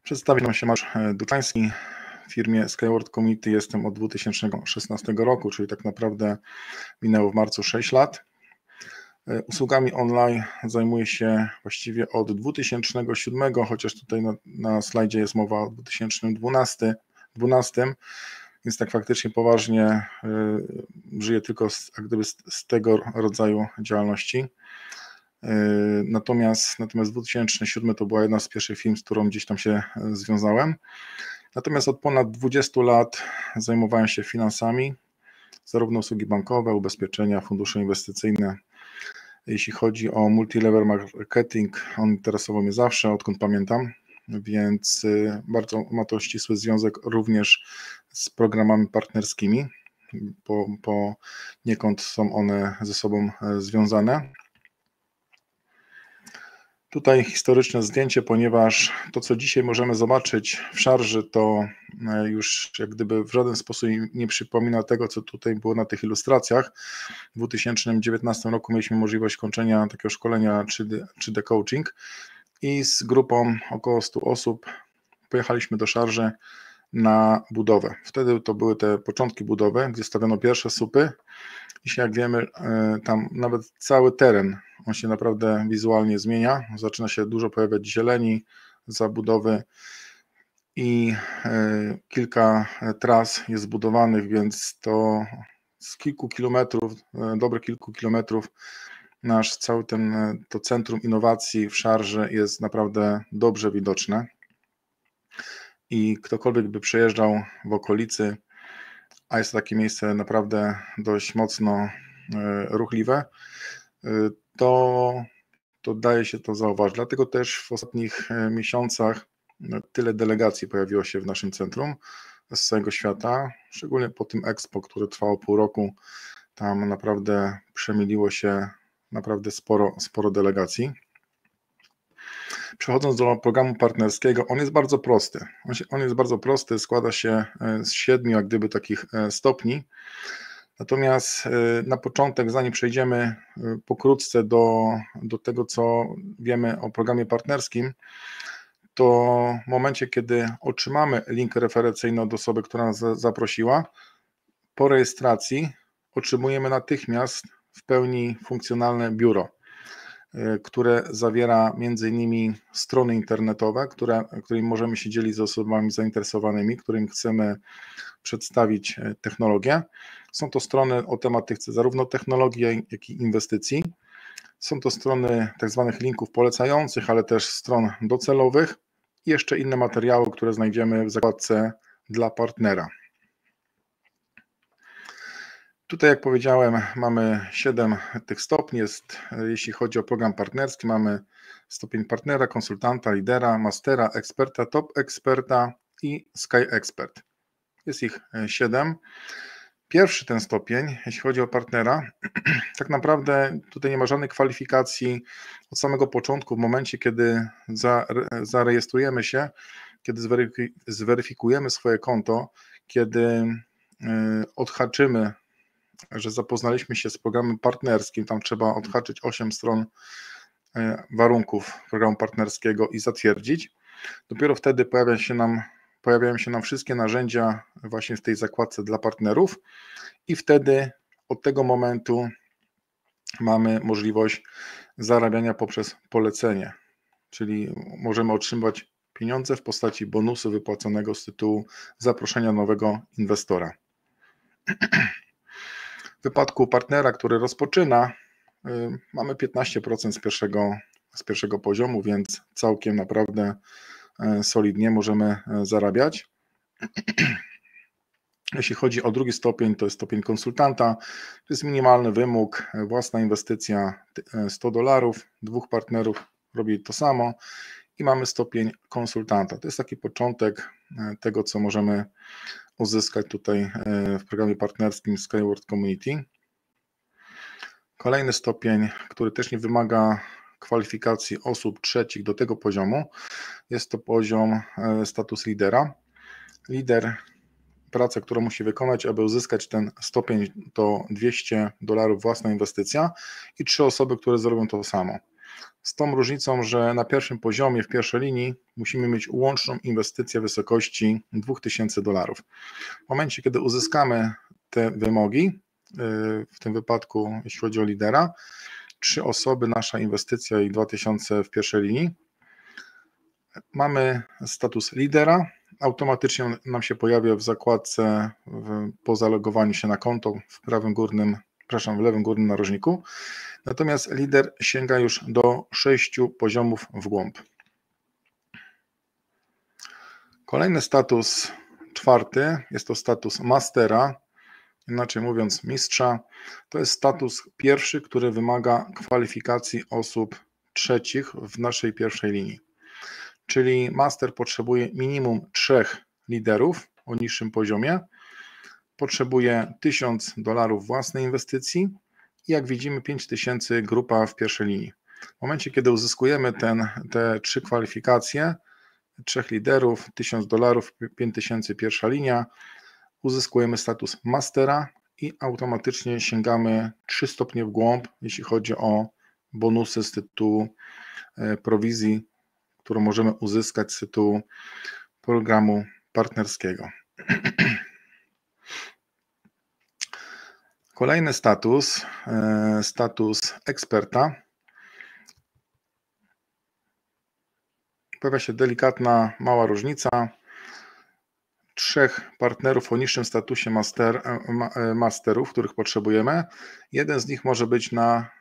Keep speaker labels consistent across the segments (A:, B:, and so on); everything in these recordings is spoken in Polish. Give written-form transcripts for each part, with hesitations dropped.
A: Przedstawiam się Mariusz Duczański. W firmie Skyward Community jestem od 2016 roku, czyli tak naprawdę minęło w marcu 6 lat. Usługami online zajmuję się właściwie od 2007, chociaż tutaj na slajdzie jest mowa o 2012, więc tak faktycznie poważnie żyję tylko z tego rodzaju działalności. Natomiast 2007 to była jedna z pierwszych firm, z którą gdzieś tam się związałem. Natomiast od ponad 20 lat zajmowałem się finansami, zarówno usługi bankowe, ubezpieczenia, fundusze inwestycyjne. Jeśli chodzi o multilevel marketing, on interesował mnie zawsze, odkąd pamiętam, więc bardzo ma to ścisły związek również z programami partnerskimi, bo niekąd są one ze sobą związane. Tutaj historyczne zdjęcie, ponieważ to, co dzisiaj możemy zobaczyć w szarży, to już jak gdyby w żaden sposób nie przypomina tego, co tutaj było na tych ilustracjach. W 2019 roku mieliśmy możliwość kończenia takiego szkolenia 3D Coaching i z grupą około 100 osób pojechaliśmy do szarży na budowę. Wtedy to były te początki budowy, gdzie stawiano pierwsze słupy. Dzisiaj, jak wiemy, tam nawet cały teren, on się naprawdę wizualnie zmienia, zaczyna się dużo pojawiać zieleni, zabudowy i kilka tras jest zbudowanych, więc to z kilku kilometrów, dobrych kilku kilometrów, nasz cały to centrum innowacji w szarży jest naprawdę dobrze widoczne i ktokolwiek by przejeżdżał w okolicy, a jest to takie miejsce naprawdę dość mocno ruchliwe, to daje się to zauważyć. Dlatego też w ostatnich miesiącach tyle delegacji pojawiło się w naszym centrum z całego świata, szczególnie po tym Expo, które trwało pół roku. Tam naprawdę przemiliło się naprawdę sporo delegacji. Przechodząc do programu partnerskiego, on jest bardzo prosty. On jest bardzo prosty, składa się z 7 jak gdyby takich stopni. Natomiast na początek, zanim przejdziemy pokrótce do tego, co wiemy o programie partnerskim, to w momencie, kiedy otrzymamy link referencyjny od osoby, która nas zaprosiła, po rejestracji otrzymujemy natychmiast w pełni funkcjonalne biuro, które zawiera m.in. strony internetowe, którymi możemy się dzielić z osobami zainteresowanymi, którym chcemy przedstawić technologię. Są to strony o tematyce zarówno technologii, jak i inwestycji. Są to strony tak zwanych linków polecających, ale też stron docelowych i jeszcze inne materiały, które znajdziemy w zakładce dla partnera. Tutaj, jak powiedziałem, mamy 7 tych stopni. Jeśli chodzi o program partnerski, mamy stopień partnera, konsultanta, lidera, mastera, eksperta, top eksperta i Sky Expert. Jest ich 7. Pierwszy ten stopień, jeśli chodzi o partnera, tak naprawdę tutaj nie ma żadnej kwalifikacji od samego początku, w momencie, kiedy zarejestrujemy się, kiedy zweryfikujemy swoje konto, kiedy odhaczymy, że zapoznaliśmy się z programem partnerskim, tam trzeba odhaczyć 8 stron warunków programu partnerskiego i zatwierdzić. Dopiero wtedy pojawiają się nam wszystkie narzędzia właśnie w tej zakładce dla partnerów i wtedy od tego momentu mamy możliwość zarabiania poprzez polecenie, czyli możemy otrzymywać pieniądze w postaci bonusu wypłaconego z tytułu zaproszenia nowego inwestora. W wypadku partnera, który rozpoczyna, mamy 15% z pierwszego poziomu, więc całkiem naprawdę solidnie możemy zarabiać. Jeśli chodzi o drugi stopień, to jest stopień konsultanta. To jest minimalny wymóg, własna inwestycja $100, 2 partnerów robi to samo i mamy stopień konsultanta. To jest taki początek tego, co możemy uzyskać tutaj w programie partnerskim Skyward Community. Kolejny stopień, który też nie wymaga kwalifikacji osób trzecich do tego poziomu, jest to poziom status lidera. Lider, praca, którą musi wykonać, aby uzyskać ten stopień, to $200 własna inwestycja i 3 osoby, które zrobią to samo. z tą różnicą, że na pierwszym poziomie, w pierwszej linii musimy mieć łączną inwestycję w wysokości $2000. W momencie, kiedy uzyskamy te wymogi, w tym wypadku jeśli chodzi o lidera, 3 osoby, nasza inwestycja i 2000 w pierwszej linii, mamy status lidera, automatycznie nam się pojawia w zakładce po zalogowaniu się na konto w lewym górnym narożniku, natomiast lider sięga już do 6 poziomów w głąb. Kolejny status, 4, jest to status mastera, inaczej mówiąc mistrza. To jest status pierwszy, który wymaga kwalifikacji osób trzecich w naszej pierwszej linii. Czyli master potrzebuje minimum 3 liderów o niższym poziomie, potrzebuje $1000 własnej inwestycji i jak widzimy 5000 grupa w pierwszej linii. W momencie, kiedy uzyskujemy te 3 kwalifikacje, 3 liderów, $1000, 5000 pierwsza linia, uzyskujemy status mastera i automatycznie sięgamy 3 stopnie w głąb, jeśli chodzi o bonusy z tytułu prowizji, którą możemy uzyskać z tytułu programu partnerskiego. Kolejny status, status eksperta. Pojawia się delikatna, mała różnica. 3 partnerów o niższym statusie masterów, których potrzebujemy. Jeden z nich może być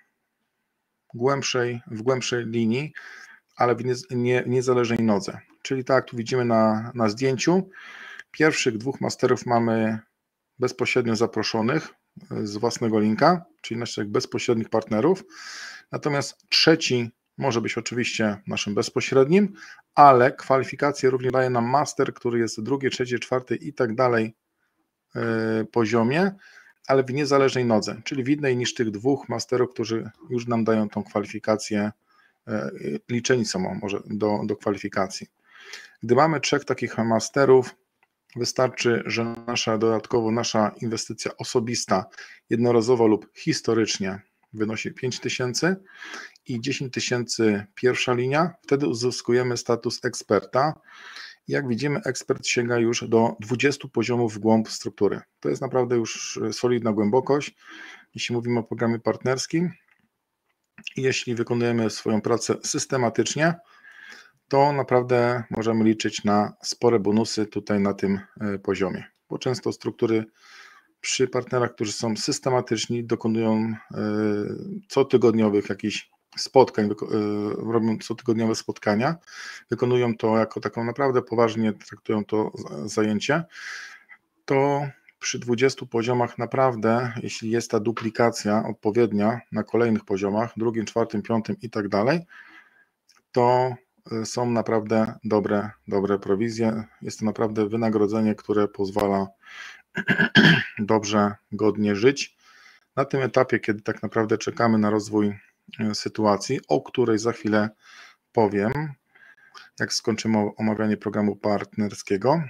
A: w głębszej linii, ale w niezależnej nodze. Czyli tak jak tu widzimy na zdjęciu, pierwszych 2 masterów mamy bezpośrednio zaproszonych z własnego linka, czyli naszych bezpośrednich partnerów, natomiast trzeci może być oczywiście naszym bezpośrednim, ale kwalifikacje również daje nam master, który jest drugi, trzeci, czwarty i tak dalej poziomie, ale w niezależnej nodze, czyli w innej niż tych 2 masterów, którzy już nam dają tą kwalifikację, liczeni są może do kwalifikacji. Gdy mamy 3 takich masterów, wystarczy, że nasza inwestycja osobista, jednorazowo lub historycznie wynosi 5000 i 10 000 pierwsza linia, wtedy uzyskujemy status eksperta. Jak widzimy, ekspert sięga już do 20 poziomów w głąb struktury. To jest naprawdę już solidna głębokość, jeśli mówimy o programie partnerskim. I jeśli wykonujemy swoją pracę systematycznie, to naprawdę możemy liczyć na spore bonusy tutaj na tym poziomie, bo często struktury przy partnerach, którzy są systematyczni, dokonują cotygodniowych jakichś spotkań, robią cotygodniowe spotkania, wykonują to jako taką naprawdę poważnie, traktują to zajęcie, to przy 20 poziomach naprawdę, jeśli jest ta duplikacja odpowiednia na kolejnych poziomach, 2., 4., 5. i tak dalej, to są naprawdę dobre prowizje. Jest to naprawdę wynagrodzenie, które pozwala dobrze, godnie żyć. Na tym etapie, kiedy tak naprawdę czekamy na rozwój sytuacji, o której za chwilę powiem, jak skończymy omawianie programu partnerskiego.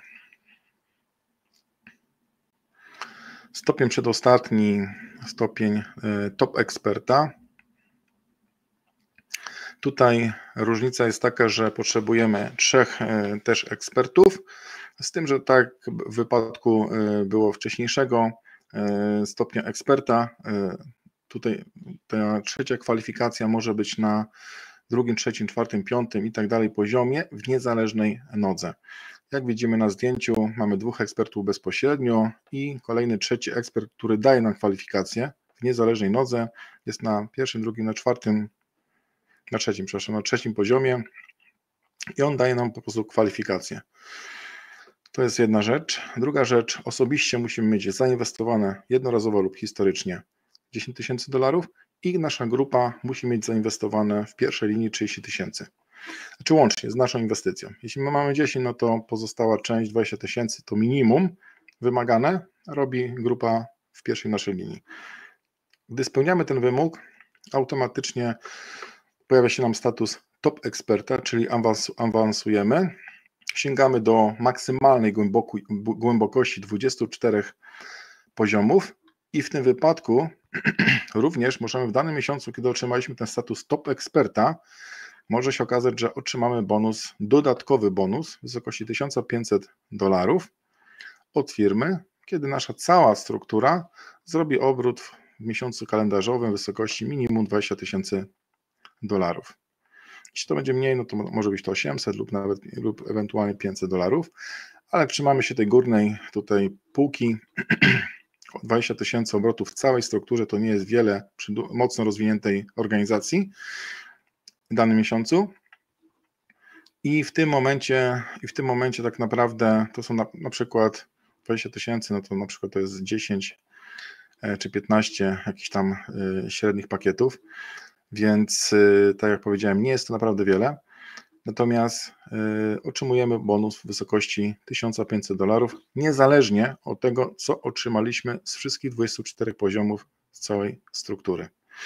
A: Stopień przedostatni, stopień top eksperta. Tutaj różnica jest taka, że potrzebujemy 3 też ekspertów, z tym, że tak w wypadku było wcześniejszego stopnia eksperta, tutaj ta 3. kwalifikacja może być na 2., 3., 4., 5. i tak dalej poziomie w niezależnej nodze. Jak widzimy na zdjęciu, mamy 2 ekspertów bezpośrednio i kolejny 3. ekspert, który daje nam kwalifikację w niezależnej nodze, jest na 1., 2., na 3. poziomie i on daje nam po prostu kwalifikację. To jest jedna rzecz. Druga rzecz, osobiście musimy mieć zainwestowane jednorazowo lub historycznie $10 000 i nasza grupa musi mieć zainwestowane w pierwszej linii 30 000. Znaczy łącznie z naszą inwestycją. Jeśli my mamy 10, no to pozostała część 20 000 to minimum wymagane robi grupa w pierwszej naszej linii. Gdy spełniamy ten wymóg, automatycznie pojawia się nam status top eksperta, czyli awansujemy. Sięgamy do maksymalnej głębokości 24 poziomów I w tym wypadku również możemy w danym miesiącu, kiedy otrzymaliśmy ten status top eksperta, może się okazać, że otrzymamy bonus, dodatkowy bonus w wysokości $1500 od firmy, kiedy nasza cała struktura zrobi obrót w miesiącu kalendarzowym w wysokości minimum $20,000. Jeśli to będzie mniej, no to może być to 800 lub ewentualnie $500, ale jak trzymamy się tej górnej tutaj półki, 20,000 obrotów w całej strukturze to nie jest wiele przy mocno rozwiniętej organizacji w danym miesiącu. I w tym momencie tak naprawdę to są na przykład 20,000, no to na przykład to jest 10 czy 15 jakichś tam średnich pakietów, więc tak jak powiedziałem, nie jest to naprawdę wiele, natomiast otrzymujemy bonus w wysokości $1500, niezależnie od tego, co otrzymaliśmy z wszystkich 24 poziomów z całej struktury.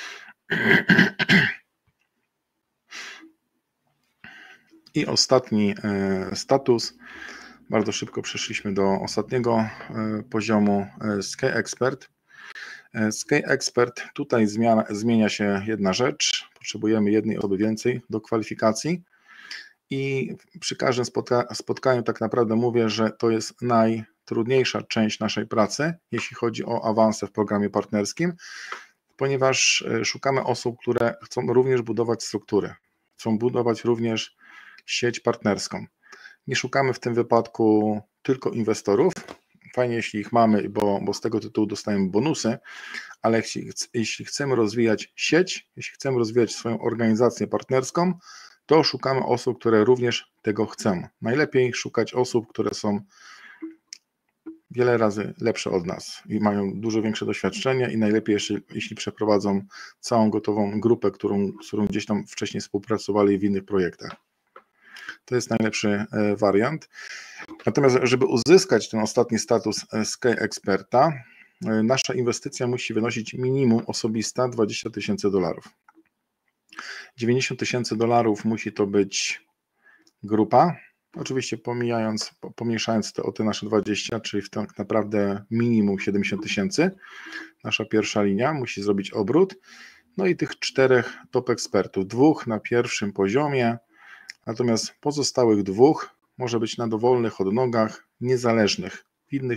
A: I ostatni status, bardzo szybko przeszliśmy do ostatniego poziomu, Sky Expert. Sky Expert, tutaj zmienia się jedna rzecz, potrzebujemy jednej osoby więcej do kwalifikacji i przy każdym spotkaniu tak naprawdę mówię, że to jest najtrudniejsza część naszej pracy, jeśli chodzi o awanse w programie partnerskim, ponieważ szukamy osób, które chcą również budować strukturę, chcą budować również sieć partnerską. Nie szukamy w tym wypadku tylko inwestorów. Fajnie, jeśli ich mamy, bo z tego tytułu dostajemy bonusy, ale jeśli chcemy rozwijać sieć, jeśli chcemy rozwijać swoją organizację partnerską, to szukamy osób, które również tego chcą. Najlepiej szukać osób, które są wiele razy lepsze od nas i mają dużo większe doświadczenie i najlepiej, jeśli przeprowadzą całą gotową grupę, z którą gdzieś tam wcześniej współpracowali w innych projektach. To jest najlepszy wariant. Natomiast, żeby uzyskać ten ostatni status Sky Experta, nasza inwestycja musi wynosić minimum osobista $20,000. $90,000 musi to być grupa, oczywiście pomniejszając o te nasze 20, czyli tak naprawdę minimum 70,000. Nasza pierwsza linia musi zrobić obrót, no i tych 4 top ekspertów, 2 na pierwszym poziomie, natomiast pozostałych 2 może być na dowolnych odnogach, niezależnych,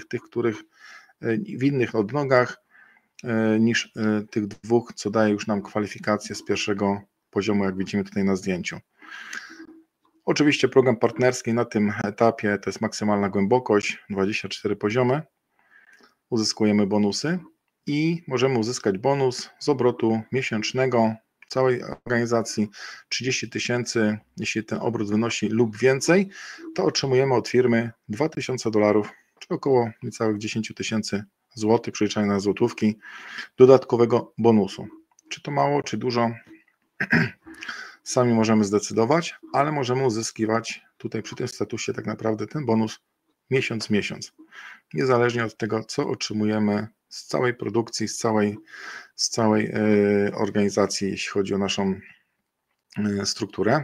A: w innych odnogach niż tych 2, co daje już nam kwalifikację z pierwszego poziomu, jak widzimy tutaj na zdjęciu. Oczywiście program partnerski na tym etapie to jest maksymalna głębokość, 24 poziomy, uzyskujemy bonusy i możemy uzyskać bonus z obrotu miesięcznego całej organizacji 30,000, jeśli ten obrót wynosi lub więcej, to otrzymujemy od firmy $2,000, czy około niecałych 10,000 złotych, przeliczane na złotówki, dodatkowego bonusu. Czy to mało, czy dużo? Sami możemy zdecydować, ale możemy uzyskiwać tutaj przy tym statusie tak naprawdę ten bonus miesiąc w miesiąc, niezależnie od tego, co otrzymujemy z całej produkcji, z całej organizacji, jeśli chodzi o naszą strukturę.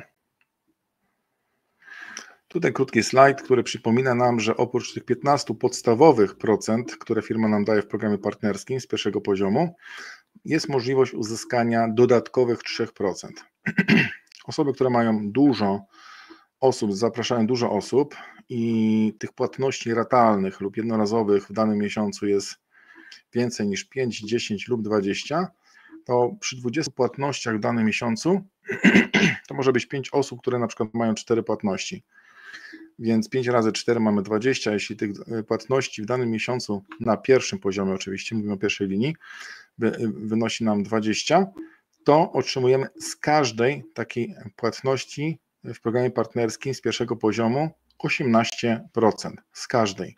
A: Tutaj krótki slajd, który przypomina nam, że oprócz tych 15 podstawowych procent, które firma nam daje w programie partnerskim z pierwszego poziomu, jest możliwość uzyskania dodatkowych 3%. Osoby, które mają dużo osób, zapraszają dużo osób i tych płatności ratalnych lub jednorazowych w danym miesiącu jest więcej niż 5, 10 lub 20, to przy 20 płatnościach w danym miesiącu to może być 5 osób, które na przykład mają 4 płatności. Więc 5 razy 4 mamy 20, jeśli tych płatności w danym miesiącu na pierwszym poziomie, oczywiście mówimy o pierwszej linii, wynosi nam 20, to otrzymujemy z każdej takiej płatności w programie partnerskim z pierwszego poziomu 18%, z każdej.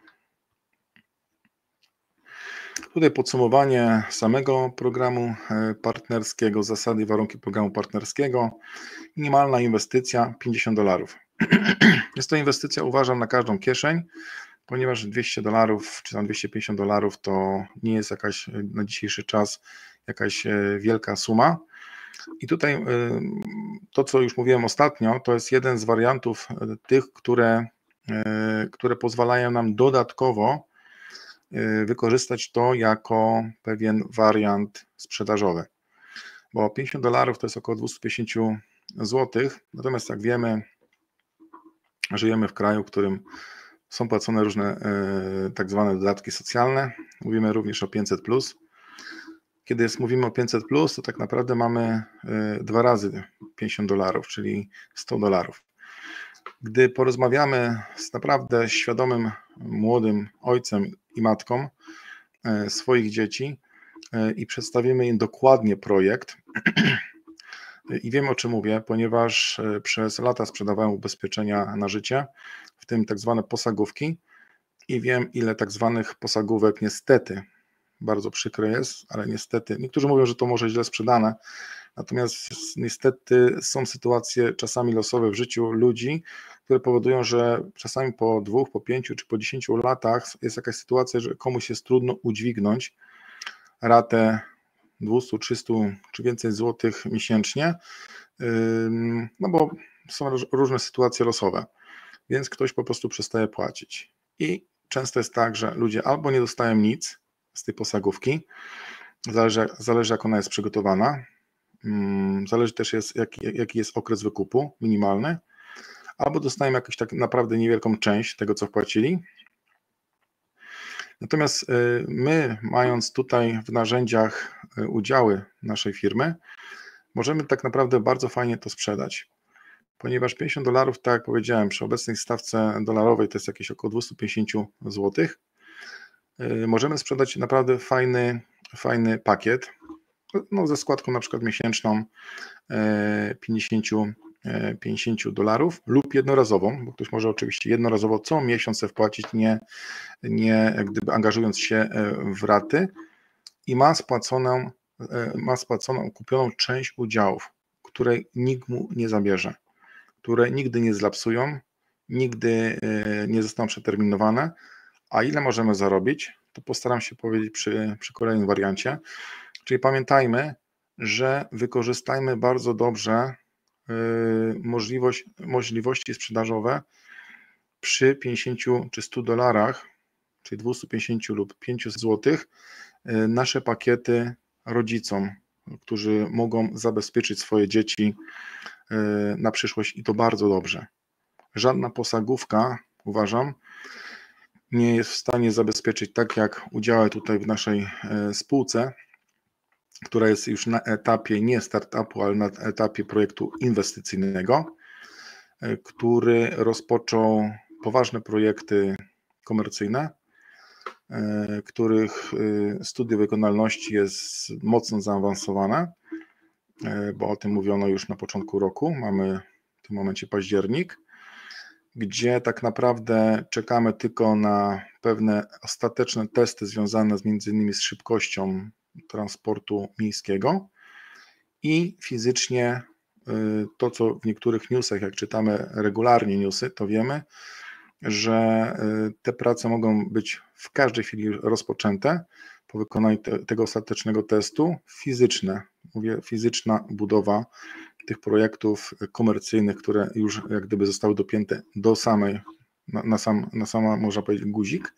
A: Tutaj podsumowanie samego programu partnerskiego, zasady i warunki programu partnerskiego. Minimalna inwestycja $50. Jest to inwestycja, uważam, na każdą kieszeń, ponieważ $200 czy tam $250 to nie jest jakaś na dzisiejszy czas jakaś wielka suma. I tutaj to, co już mówiłem ostatnio, to jest jeden z wariantów tych, które pozwalają nam dodatkowo wykorzystać to jako pewien wariant sprzedażowy, bo $50 to jest około 250 zł, natomiast jak wiemy, żyjemy w kraju, w którym są płacone różne tak zwane dodatki socjalne, mówimy również o 500+. Kiedy mówimy o 500+, to tak naprawdę mamy 2 razy $50, czyli $100. Gdy porozmawiamy z naprawdę świadomym, młodym ojcem i matką swoich dzieci i przedstawimy im dokładnie projekt, i wiem, o czym mówię, ponieważ przez lata sprzedawałem ubezpieczenia na życie, w tym tak zwane posagówki, i wiem, ile tak zwanych posagówek niestety, bardzo przykre jest, ale niestety, niektórzy mówią, że to może źle sprzedane, natomiast niestety są sytuacje czasami losowe w życiu ludzi, które powodują, że czasami po 2, po 5 czy po 10 latach jest jakaś sytuacja, że komuś jest trudno udźwignąć ratę 200, 300 czy więcej złotych miesięcznie, no bo są różne sytuacje losowe, więc ktoś po prostu przestaje płacić. I często jest tak, że ludzie albo nie dostają nic z tej posagówki, zależy jak ona jest przygotowana, zależy też jaki jest okres wykupu minimalny, albo dostają jakąś tak naprawdę niewielką część tego, co wpłacili. Natomiast my, mając tutaj w narzędziach udziały naszej firmy, możemy tak naprawdę bardzo fajnie to sprzedać, ponieważ $50, tak jak powiedziałem, przy obecnej stawce dolarowej to jest jakieś około 250 zł. Możemy sprzedać naprawdę fajny pakiet, no ze składką na przykład miesięczną $50 lub jednorazową, bo ktoś może oczywiście jednorazowo co miesiąc sobie wpłacić, nie gdyby angażując się w raty, i ma spłaconą kupioną część udziałów, której nikt mu nie zabierze, które nigdy nie zlapsują, nigdy nie zostaną przeterminowane. A ile możemy zarobić, to postaram się powiedzieć przy kolejnym wariancie. Czyli pamiętajmy, że wykorzystajmy bardzo dobrze możliwości sprzedażowe przy 50 czy $100, czyli 250 lub 500 zł, nasze pakiety rodzicom, którzy mogą zabezpieczyć swoje dzieci na przyszłość, i to bardzo dobrze. Żadna posagówka, uważam, nie jest w stanie zabezpieczyć tak jak udziały tutaj w naszej spółce, która jest już na etapie nie startupu, ale na etapie projektu inwestycyjnego, który rozpoczął poważne projekty komercyjne, których studium wykonalności jest mocno zaawansowane, bo o tym mówiono już na początku roku, mamy w tym momencie październik, gdzie tak naprawdę czekamy tylko na pewne ostateczne testy związane między innymi z szybkością transportu miejskiego i fizycznie to, co w niektórych newsach, jak czytamy regularnie newsy, to wiemy, że te prace mogą być w każdej chwili rozpoczęte po wykonaniu tego ostatecznego testu. Mówię fizyczna budowa tych projektów komercyjnych, które już jak gdyby zostały dopięte do na sam można powiedzieć guzik.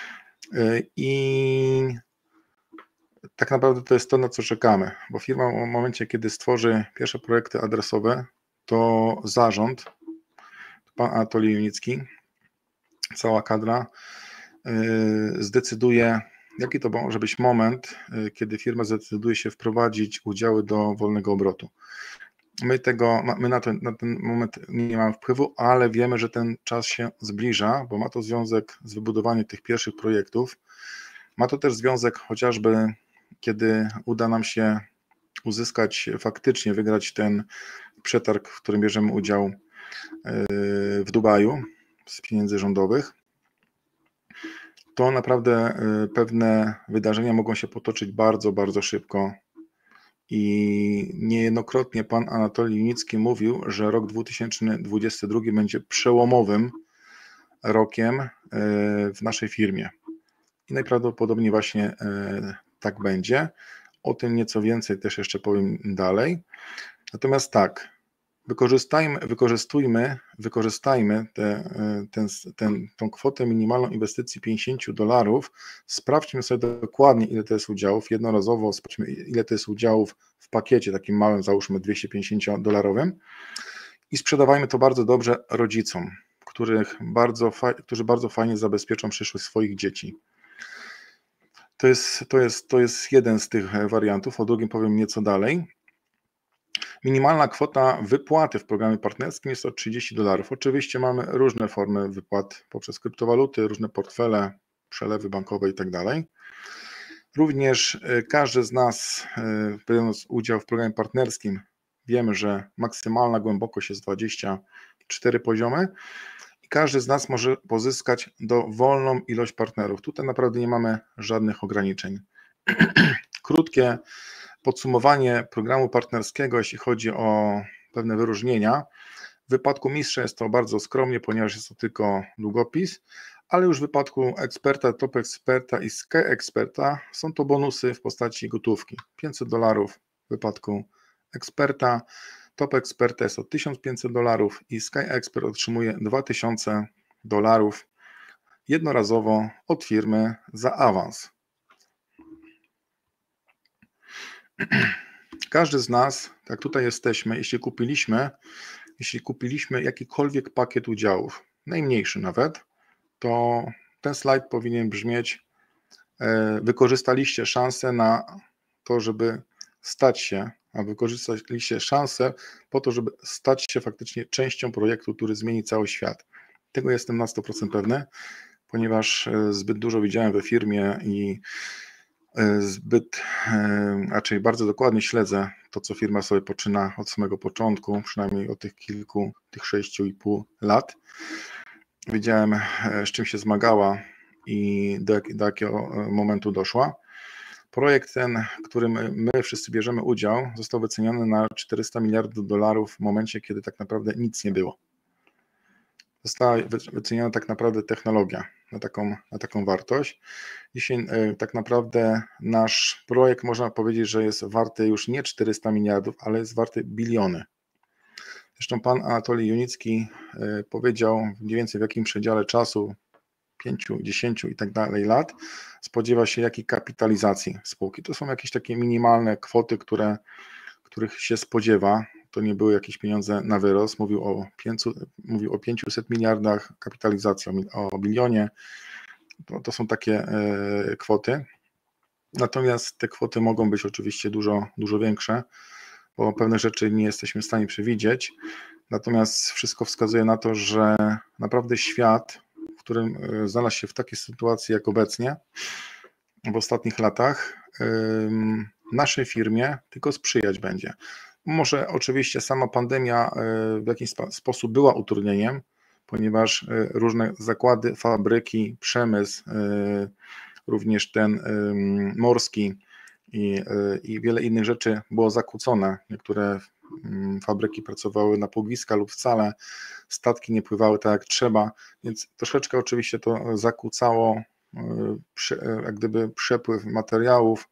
A: I tak naprawdę to jest to, na co czekamy, bo firma w momencie, kiedy stworzy pierwsze projekty adresowe, to zarząd, pan Anatolij Junicki, cała kadra zdecyduje, jaki to może być moment, kiedy firma zdecyduje się wprowadzić udziały do wolnego obrotu. My na ten moment nie mamy wpływu, ale wiemy, że ten czas się zbliża, bo ma to związek z wybudowaniem tych pierwszych projektów. Ma to też związek chociażby, kiedy uda nam się uzyskać, faktycznie wygrać ten przetarg, w którym bierzemy udział w Dubaju z pieniędzy rządowych, to naprawdę pewne wydarzenia mogą się potoczyć bardzo, bardzo szybko. I niejednokrotnie pan Anatolij Junicki mówił, że rok 2022 będzie przełomowym rokiem w naszej firmie. I najprawdopodobniej właśnie tak będzie. O tym nieco więcej też jeszcze powiem dalej. Natomiast tak, Wykorzystajmy tą kwotę minimalną inwestycji $50. Sprawdźmy sobie dokładnie, ile to jest udziałów. Jednorazowo sprawdźmy, ile to jest udziałów w pakiecie takim małym, załóżmy $250, i sprzedawajmy to bardzo dobrze rodzicom, którzy bardzo fajnie zabezpieczą przyszłość swoich dzieci. To jest jeden z tych wariantów. O drugim powiem nieco dalej. Minimalna kwota wypłaty w programie partnerskim jest to $30. Oczywiście mamy różne formy wypłat poprzez kryptowaluty, różne portfele, przelewy bankowe i tak dalej. Również każdy z nas, biorąc udział w programie partnerskim, wiemy, że maksymalna głębokość jest 24 poziomy i każdy z nas może pozyskać dowolną ilość partnerów. Tutaj naprawdę nie mamy żadnych ograniczeń. Krótkie podsumowanie programu partnerskiego, jeśli chodzi o pewne wyróżnienia. W wypadku mistrza jest to bardzo skromnie, ponieważ jest to tylko długopis, ale już w wypadku eksperta, top eksperta i sky eksperta są to bonusy w postaci gotówki. $500 w wypadku eksperta, top eksperta jest to $1500 i sky expert otrzymuje $2000 jednorazowo od firmy za awans. Każdy z nas, jak tutaj jesteśmy, jeśli kupiliśmy jakikolwiek pakiet udziałów, najmniejszy nawet, to ten slajd powinien brzmieć: wykorzystaliście szansę na to, żeby stać się, a wykorzystaliście szansę po to, żeby stać się faktycznie częścią projektu, który zmieni cały świat. Tego jestem na 100% pewny, ponieważ zbyt dużo widziałem we firmie i raczej bardzo dokładnie śledzę to, co firma sobie poczyna od samego początku, przynajmniej od tych 6,5 lat. Wiedziałem, z czym się zmagała i do jakiego momentu doszła. Projekt ten, w którym my wszyscy bierzemy udział, został wyceniony na $400 miliardów w momencie, kiedy tak naprawdę nic nie było. Została wyceniona tak naprawdę technologia na taką wartość. Dzisiaj tak naprawdę nasz projekt, można powiedzieć, że jest warty już nie 400 miliardów, ale jest warty biliony. Zresztą pan Anatolij Junicki powiedział mniej więcej w jakim przedziale czasu, 5, 10 i tak dalej lat, spodziewa się jakiej kapitalizacji spółki. To są jakieś takie minimalne kwoty, których się spodziewa. To nie były jakieś pieniądze na wyrost. Mówił o 500 miliardach kapitalizacji, o bilionie. To są takie kwoty. Natomiast te kwoty mogą być oczywiście dużo większe, bo pewne rzeczy nie jesteśmy w stanie przewidzieć. Natomiast wszystko wskazuje na to, że naprawdę świat, w którym znalazł się w takiej sytuacji jak obecnie, w ostatnich latach, naszej firmie tylko sprzyjać będzie. Może oczywiście sama pandemia w jakiś sposób była utrudnieniem, ponieważ różne zakłady, fabryki, przemysł, również ten morski i wiele innych rzeczy było zakłócone. Niektóre fabryki pracowały na półgwiska lub wcale, statki nie pływały tak jak trzeba, więc troszeczkę oczywiście to zakłócało jak gdyby przepływ materiałów,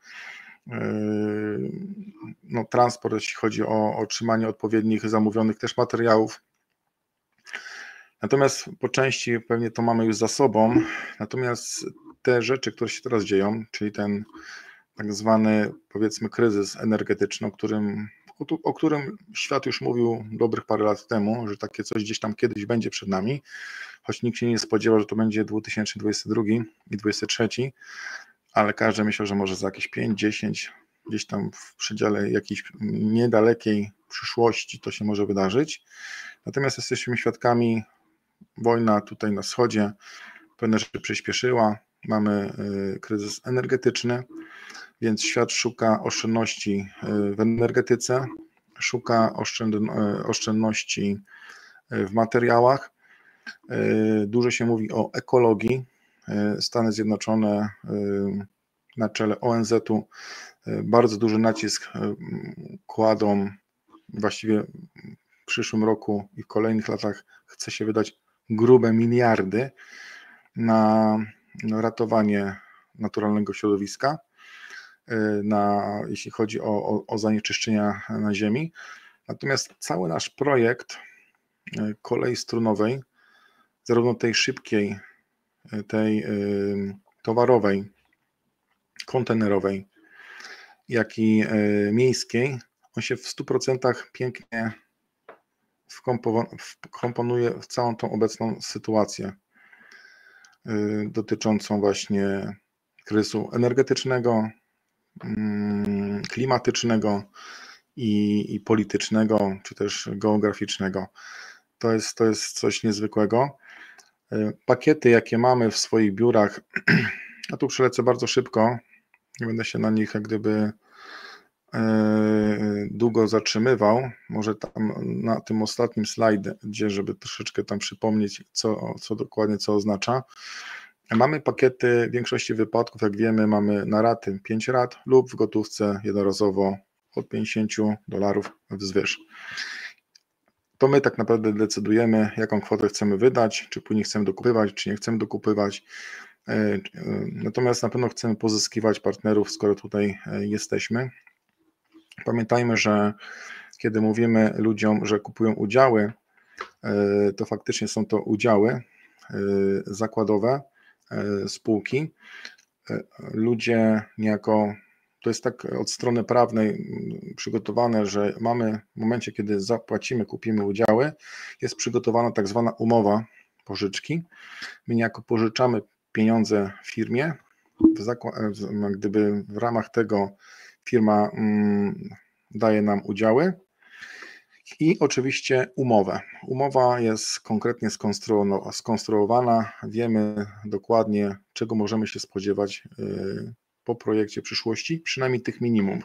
A: transport, jeśli chodzi o otrzymanie odpowiednich zamówionych też materiałów. Natomiast po części pewnie to mamy już za sobą, natomiast te rzeczy, które się teraz dzieją, czyli ten tak zwany, powiedzmy, kryzys energetyczny, o którym świat już mówił dobrych parę lat temu, że takie coś gdzieś tam kiedyś będzie przed nami, choć nikt się nie spodziewał, że to będzie 2022 i 2023, ale każdy myślał, że może za jakieś 5-10, gdzieś tam w przedziale jakiejś niedalekiej przyszłości to się może wydarzyć. Natomiast jesteśmy świadkami, wojna tutaj na wschodzie pewne rzeczy przyspieszyła, mamy kryzys energetyczny, więc świat szuka oszczędności w energetyce, szuka oszczędności w materiałach. Dużo się mówi o ekologii. Stany Zjednoczone na czele ONZ-u bardzo duży nacisk kładą, właściwie w przyszłym roku i w kolejnych latach chce się wydać grube miliardy na ratowanie naturalnego środowiska, jeśli chodzi o zanieczyszczenia na Ziemi. Natomiast cały nasz projekt kolei strunowej, zarówno tej szybkiej, tej towarowej, kontenerowej, jak i miejskiej, on się w 100% pięknie wkomponuje w całą tą obecną sytuację dotyczącą właśnie kryzysu energetycznego, klimatycznego i politycznego, czy też geograficznego. To jest coś niezwykłego. Pakiety, jakie mamy w swoich biurach, a tu przelecę bardzo szybko, nie będę się na nich jak gdyby długo zatrzymywał, może tam na tym ostatnim slajdzie, żeby troszeczkę tam przypomnieć, co dokładnie co oznacza. Mamy pakiety, w większości wypadków, jak wiemy, mamy na raty 5 rat lub w gotówce jednorazowo od $50 wzwyż. To my tak naprawdę decydujemy, jaką kwotę chcemy wydać, czy później chcemy dokupywać, czy nie chcemy dokupywać. Natomiast na pewno chcemy pozyskiwać partnerów, skoro tutaj jesteśmy. Pamiętajmy, że kiedy mówimy ludziom, że kupują udziały, to faktycznie są to udziały zakładowe, spółki. Ludzie niejako, to jest tak od strony prawnej przygotowane, że mamy w momencie, kiedy zapłacimy, kupimy udziały, jest przygotowana tak zwana umowa pożyczki. My niejako pożyczamy pieniądze firmie, gdyby w ramach tego firma daje nam udziały i oczywiście umowę. Umowa jest konkretnie skonstruowana, wiemy dokładnie, czego możemy się spodziewać po projekcie przyszłości, przynajmniej tych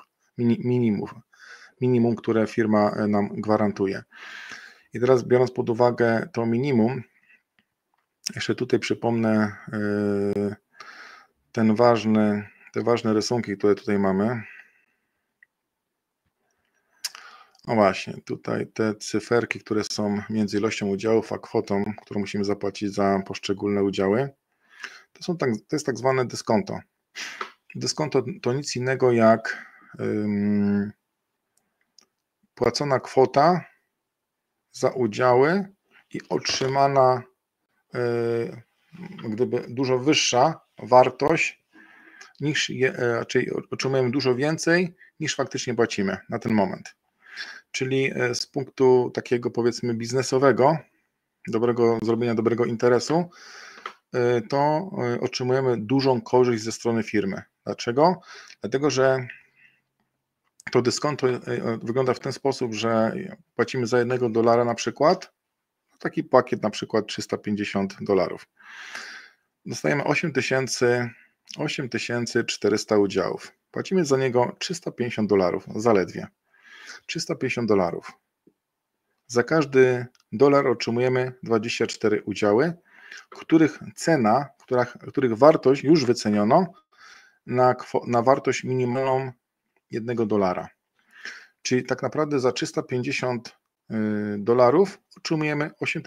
A: minimum, które firma nam gwarantuje. I teraz biorąc pod uwagę to minimum, jeszcze tutaj przypomnę te ważne rysunki, które tutaj mamy. No właśnie, tutaj te cyferki, które są między ilością udziałów a kwotą, którą musimy zapłacić za poszczególne udziały, to jest tak zwane dyskonto. Dyskonto to nic innego jak płacona kwota za udziały i otrzymana gdyby dużo wyższa wartość niż czyli otrzymujemy dużo więcej niż faktycznie płacimy na ten moment. Czyli z punktu takiego powiedzmy biznesowego, zrobienia dobrego interesu, to otrzymujemy dużą korzyść ze strony firmy. Dlaczego? Dlatego, że to dyskonto wygląda w ten sposób, że płacimy za $1 na przykład, taki pakiet na przykład $350. Dostajemy 8400 udziałów. Płacimy za niego $350 zaledwie. $350. Za każdy dolar otrzymujemy 24 udziały, których wartość już wyceniono na wartość minimalną $1. Czyli tak naprawdę za $350 otrzymujemy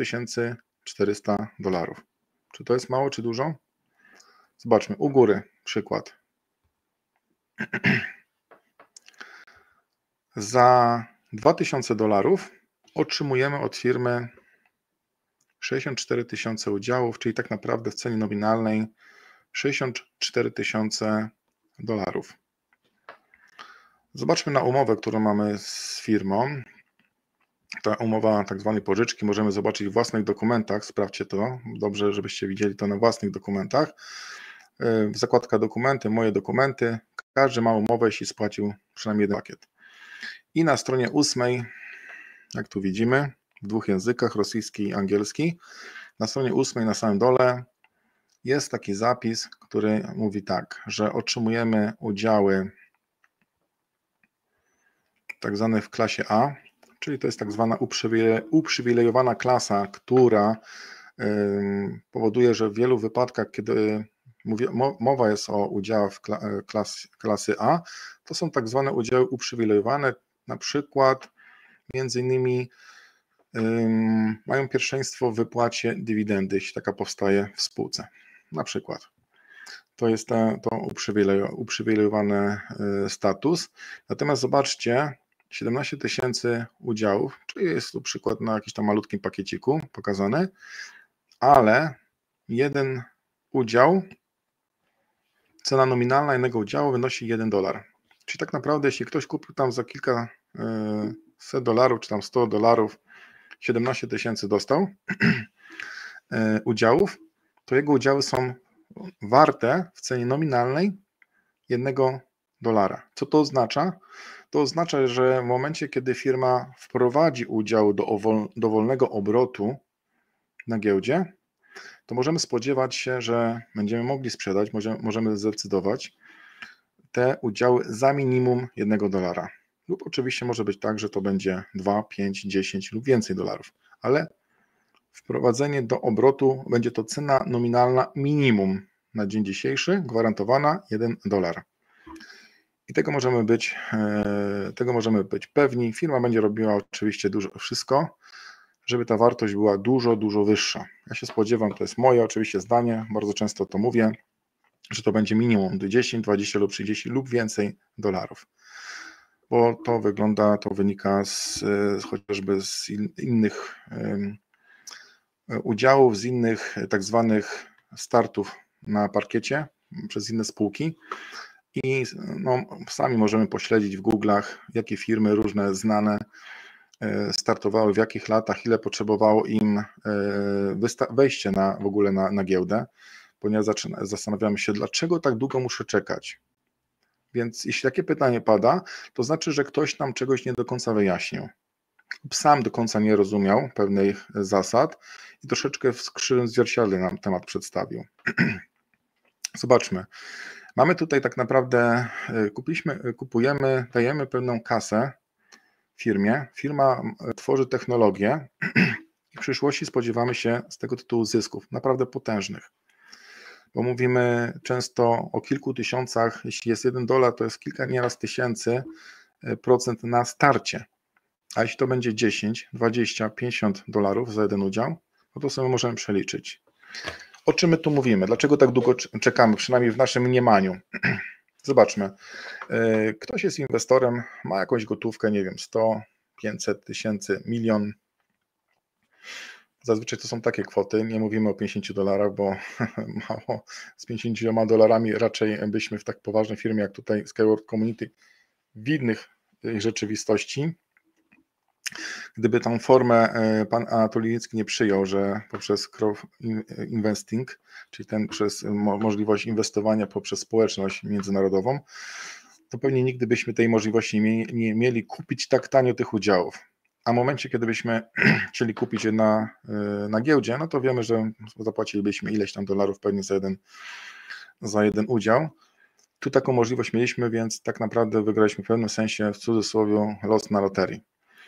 A: $8400. Czy to jest mało, czy dużo? Zobaczmy, u góry przykład. Za $2000 otrzymujemy od firmy 64 000 udziałów, czyli tak naprawdę w cenie nominalnej $64 000. Zobaczmy na umowę, którą mamy z firmą. Ta umowa tak zwanej pożyczki możemy zobaczyć w własnych dokumentach. Sprawdźcie to, dobrze, żebyście widzieli to na własnych dokumentach. Zakładka dokumenty, moje dokumenty. Każdy ma umowę, jeśli spłacił przynajmniej jeden pakiet. I na stronie 8, jak tu widzimy, w 2 językach, rosyjski i angielski, na stronie 8 na samym dole jest taki zapis, który mówi tak, że otrzymujemy udziały tak zwane w klasie A, czyli to jest tak zwana uprzywilejowana klasa, która powoduje, że w wielu wypadkach, kiedy mowa jest o udziałach klasy A, to są tak zwane udziały uprzywilejowane, na przykład między innymi mają pierwszeństwo w wypłacie dywidendy, jeśli taka powstaje w spółce, na przykład. To jest to uprzywilejowany status. Natomiast zobaczcie, 17 tysięcy udziałów, czyli jest tu przykład na jakimś tam malutkim pakieciku pokazany, ale jeden udział, cena nominalna jednego udziału wynosi $1. Czyli tak naprawdę, jeśli ktoś kupił tam za kilka set dolarów, czy tam $100, 17 tysięcy dostał udziałów, to jego udziały są warte w cenie nominalnej $1. Co to oznacza? To oznacza, że w momencie, kiedy firma wprowadzi udział do wolnego obrotu na giełdzie, to możemy spodziewać się, że będziemy mogli sprzedać, możemy zdecydować te udziały za minimum $1. Lub oczywiście może być tak, że to będzie 2, 5, 10 lub więcej dolarów, ale wprowadzenie do obrotu będzie to cena nominalna minimum na dzień dzisiejszy, gwarantowana $1. I tego możemy być pewni. Firma będzie robiła oczywiście wszystko, żeby ta wartość była dużo, dużo wyższa. Ja się spodziewam, to jest moje oczywiście zdanie, bardzo często to mówię, że to będzie minimum 10, 20 lub 30 lub więcej dolarów. Bo to wynika chociażby z innych udziałów, z innych tak zwanych startów na parkiecie przez inne spółki. I sami możemy pośledzić w Google'ach, jakie firmy różne znane startowały, w jakich latach, ile potrzebowało im wejście w ogóle na giełdę, ponieważ zastanawiamy się, dlaczego tak długo muszę czekać. Więc jeśli takie pytanie pada, to znaczy, że ktoś nam czegoś nie do końca wyjaśnił. Sam do końca nie rozumiał pewnych zasad i troszeczkę w krzywym zwierciadle nam temat przedstawił. Zobaczmy. Mamy tutaj tak naprawdę, kupujemy, dajemy pewną kasę firmie. Firma tworzy technologię i w przyszłości spodziewamy się z tego tytułu zysków, naprawdę potężnych. Bo mówimy często o kilku tysiącach, jeśli jest $1, to jest kilka nieraz tysięcy procent na starcie. A jeśli to będzie 10, 20, $50 za jeden udział, no to sobie możemy przeliczyć. O czym my tu mówimy? Dlaczego tak długo czekamy, przynajmniej w naszym mniemaniu? Zobaczmy. Ktoś jest inwestorem, ma jakąś gotówkę, nie wiem, 100, 500 tysięcy, milion. Zazwyczaj to są takie kwoty, nie mówimy o $50, bo mało z $50 raczej byśmy w tak poważnej firmie jak tutaj Skyward Community w innych rzeczywistości. Gdyby tą formę pan Anatolij Nicki nie przyjął, że poprzez crowdinvesting, czyli przez możliwość inwestowania poprzez społeczność międzynarodową, to pewnie nigdy byśmy tej możliwości nie mieli kupić tak tanio tych udziałów. A w momencie, kiedy byśmy chcieli kupić je na giełdzie, no to wiemy, że zapłacilibyśmy ileś tam dolarów pewnie za jeden udział. Tu taką możliwość mieliśmy, więc tak naprawdę wygraliśmy w pewnym sensie, w cudzysłowie, los na loterii.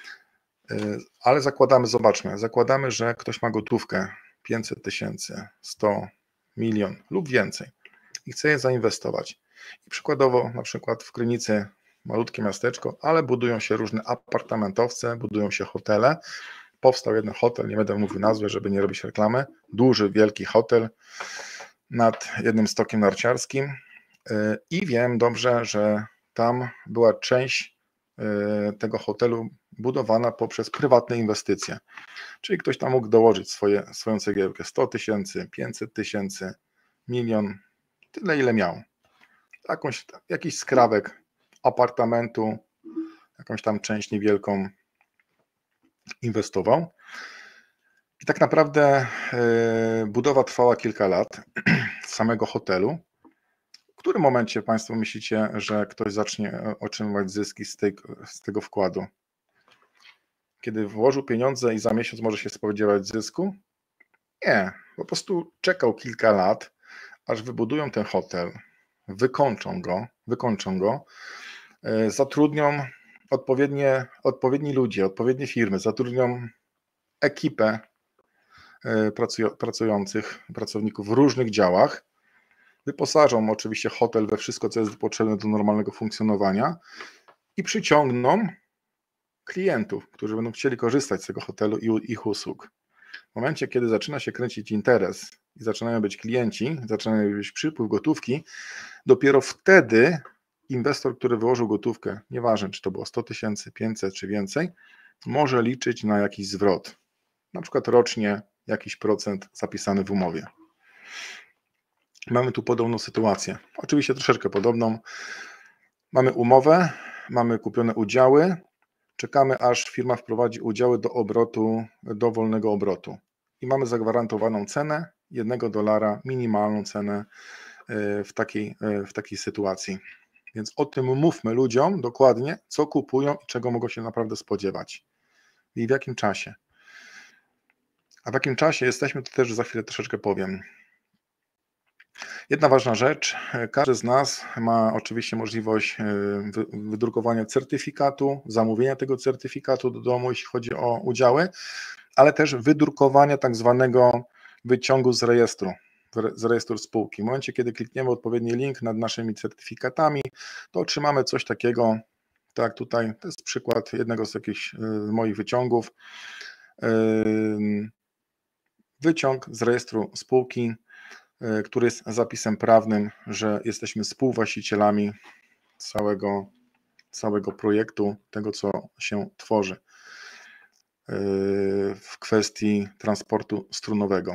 A: Ale zakładamy, że ktoś ma gotówkę 500 tysięcy, 100, milion lub więcej i chce je zainwestować. I przykładowo na przykład w Krynicy, malutkie miasteczko, ale budują się różne apartamentowce, budują się hotele. Powstał jeden hotel, nie będę mówił nazwy, żeby nie robić reklamy, duży, wielki hotel nad jednym stokiem narciarskim i wiem dobrze, że tam była część tego hotelu budowana poprzez prywatne inwestycje. Czyli ktoś tam mógł dołożyć swoją cegiełkę 100 tysięcy, 500 tysięcy, milion, tyle ile miał. Jakiś skrawek apartamentu, jakąś tam część niewielką inwestował. I tak naprawdę budowa trwała kilka lat samego hotelu. W którym momencie Państwo myślicie, że ktoś zacznie otrzymywać zyski z tego wkładu? Kiedy włożył pieniądze i za miesiąc może się spodziewać zysku? Nie, po prostu czekał kilka lat, aż wybudują ten hotel, wykończą go, zatrudnią odpowiedni ludzie, odpowiednie firmy, zatrudnią ekipę pracowników w różnych działach, wyposażą oczywiście hotel we wszystko, co jest potrzebne do normalnego funkcjonowania i przyciągną klientów, którzy będą chcieli korzystać z tego hotelu i ich usług. W momencie, kiedy zaczyna się kręcić interes i zaczynają być klienci, zaczyna być przypływ gotówki, dopiero wtedy inwestor, który wyłożył gotówkę, nieważne czy to było 100 tysięcy, 500 czy więcej, może liczyć na jakiś zwrot, na przykład rocznie jakiś procent zapisany w umowie. Mamy tu podobną sytuację, oczywiście troszeczkę podobną. Mamy umowę, mamy kupione udziały, czekamy aż firma wprowadzi udziały do obrotu, do wolnego obrotu i mamy zagwarantowaną cenę $1, minimalną cenę w takiej sytuacji. Więc o tym mówmy ludziom dokładnie, co kupują i czego mogą się naprawdę spodziewać i w jakim czasie. A w jakim czasie jesteśmy, to też za chwilę troszeczkę powiem. Jedna ważna rzecz, każdy z nas ma oczywiście możliwość wydrukowania certyfikatu, zamówienia tego certyfikatu do domu, jeśli chodzi o udziały, ale też wydrukowania tak zwanego wyciągu z rejestru spółki. W momencie, kiedy klikniemy odpowiedni link nad naszymi certyfikatami, to otrzymamy coś takiego, tak tutaj, to jest przykład jednego z jakichś moich wyciągów. Wyciąg z rejestru spółki, który jest zapisem prawnym, że jesteśmy współwłaścicielami całego projektu, tego co się tworzy w kwestii transportu strunowego.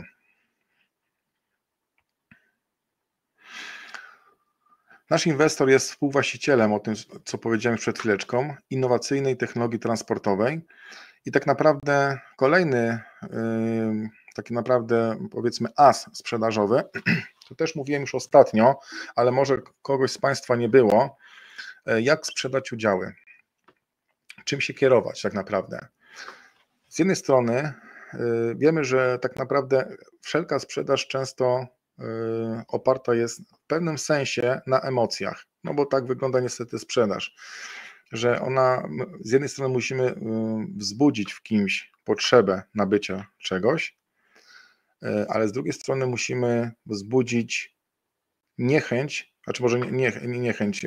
A: Nasz inwestor jest współwłaścicielem, o tym co powiedziałem przed chwileczką, innowacyjnej technologii transportowej i tak naprawdę kolejny, taki naprawdę powiedzmy as sprzedażowy, to też mówiłem już ostatnio, ale może kogoś z Państwa nie było, jak sprzedać udziały, czym się kierować tak naprawdę. Z jednej strony wiemy, że tak naprawdę wszelka sprzedaż często oparta jest w pewnym sensie na emocjach, no bo tak wygląda niestety sprzedaż, że ona z jednej strony musimy wzbudzić w kimś potrzebę nabycia czegoś, ale z drugiej strony musimy wzbudzić niechęć, znaczy może nie niechęć,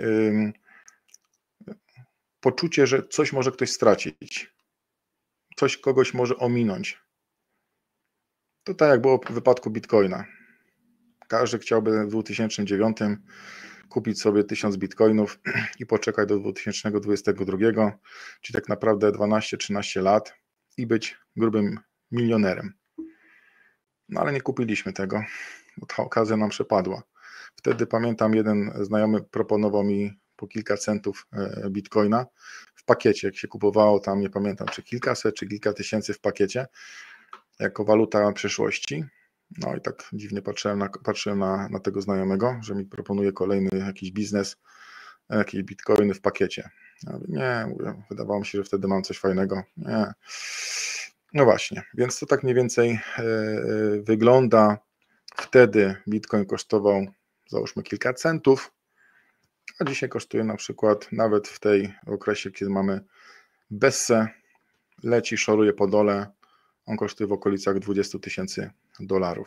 A: poczucie, że coś może ktoś stracić, coś kogoś może ominąć. To tak jak było w wypadku Bitcoina. Każdy chciałby w 2009 kupić sobie 1000 bitcoinów i poczekać do 2022, czyli tak naprawdę 12-13 lat i być grubym milionerem. No ale nie kupiliśmy tego, bo ta okazja nam przepadła. Wtedy pamiętam, jeden znajomy proponował mi po kilka centów bitcoina w pakiecie, jak się kupowało tam, nie pamiętam, czy kilkaset, czy kilka tysięcy w pakiecie, jako waluta przyszłości. No i tak dziwnie patrzyłem na tego znajomego, że mi proponuje kolejny jakiś biznes, jakieś bitcoiny w pakiecie. Ja mówię, nie, wydawało mi się, że wtedy mam coś fajnego. Nie. No właśnie, więc to tak mniej więcej wygląda. Wtedy bitcoin kosztował, załóżmy, kilka centów, a dzisiaj kosztuje na przykład, nawet w tej okresie, kiedy mamy bessę, leci, szoruje po dole, on kosztuje w okolicach $20,000.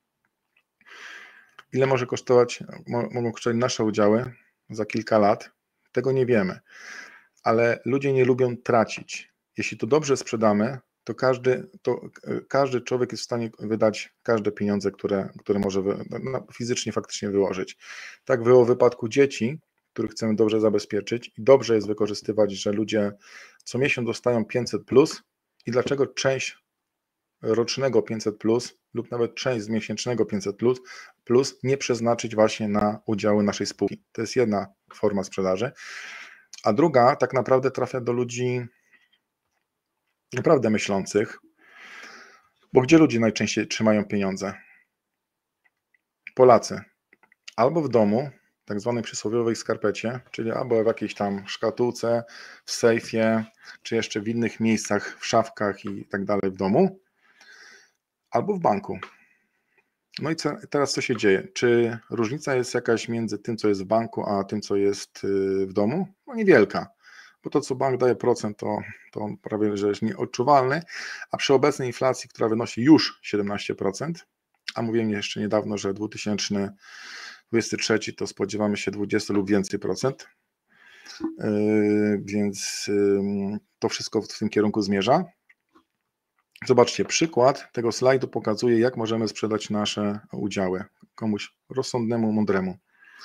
A: Ile mogą kosztować nasze udziały za kilka lat? Tego nie wiemy, ale ludzie nie lubią tracić. Jeśli to dobrze sprzedamy, to każdy człowiek jest w stanie wydać każde pieniądze, które może fizycznie, faktycznie wyłożyć. Tak było w wypadku dzieci, których chcemy dobrze zabezpieczyć i dobrze jest wykorzystywać, że ludzie co miesiąc dostają 500+. I dlaczego część rocznego 500+ lub nawet część z miesięcznego 500+ nie przeznaczyć właśnie na udziały naszej spółki. To jest jedna forma sprzedaży, a druga tak naprawdę trafia do ludzi naprawdę myślących, bo gdzie ludzie najczęściej trzymają pieniądze? Polacy. Albo w domu, tak zwanej przysłowiowej skarpecie, czyli albo w jakiejś tam szkatułce, w sejfie, czy jeszcze w innych miejscach, w szafkach i tak dalej w domu, albo w banku. No i teraz co się dzieje? Czy różnica jest jakaś między tym, co jest w banku, a tym, co jest w domu? No niewielka, bo to, co bank daje procent, to on prawie że jest nieodczuwalny, a przy obecnej inflacji, która wynosi już 17%, a mówiłem jeszcze niedawno, że 2023 to spodziewamy się 20 lub więcej procent, więc to wszystko w tym kierunku zmierza. Zobaczcie, przykład tego slajdu pokazuje, jak możemy sprzedać nasze udziały komuś rozsądnemu, mądremu.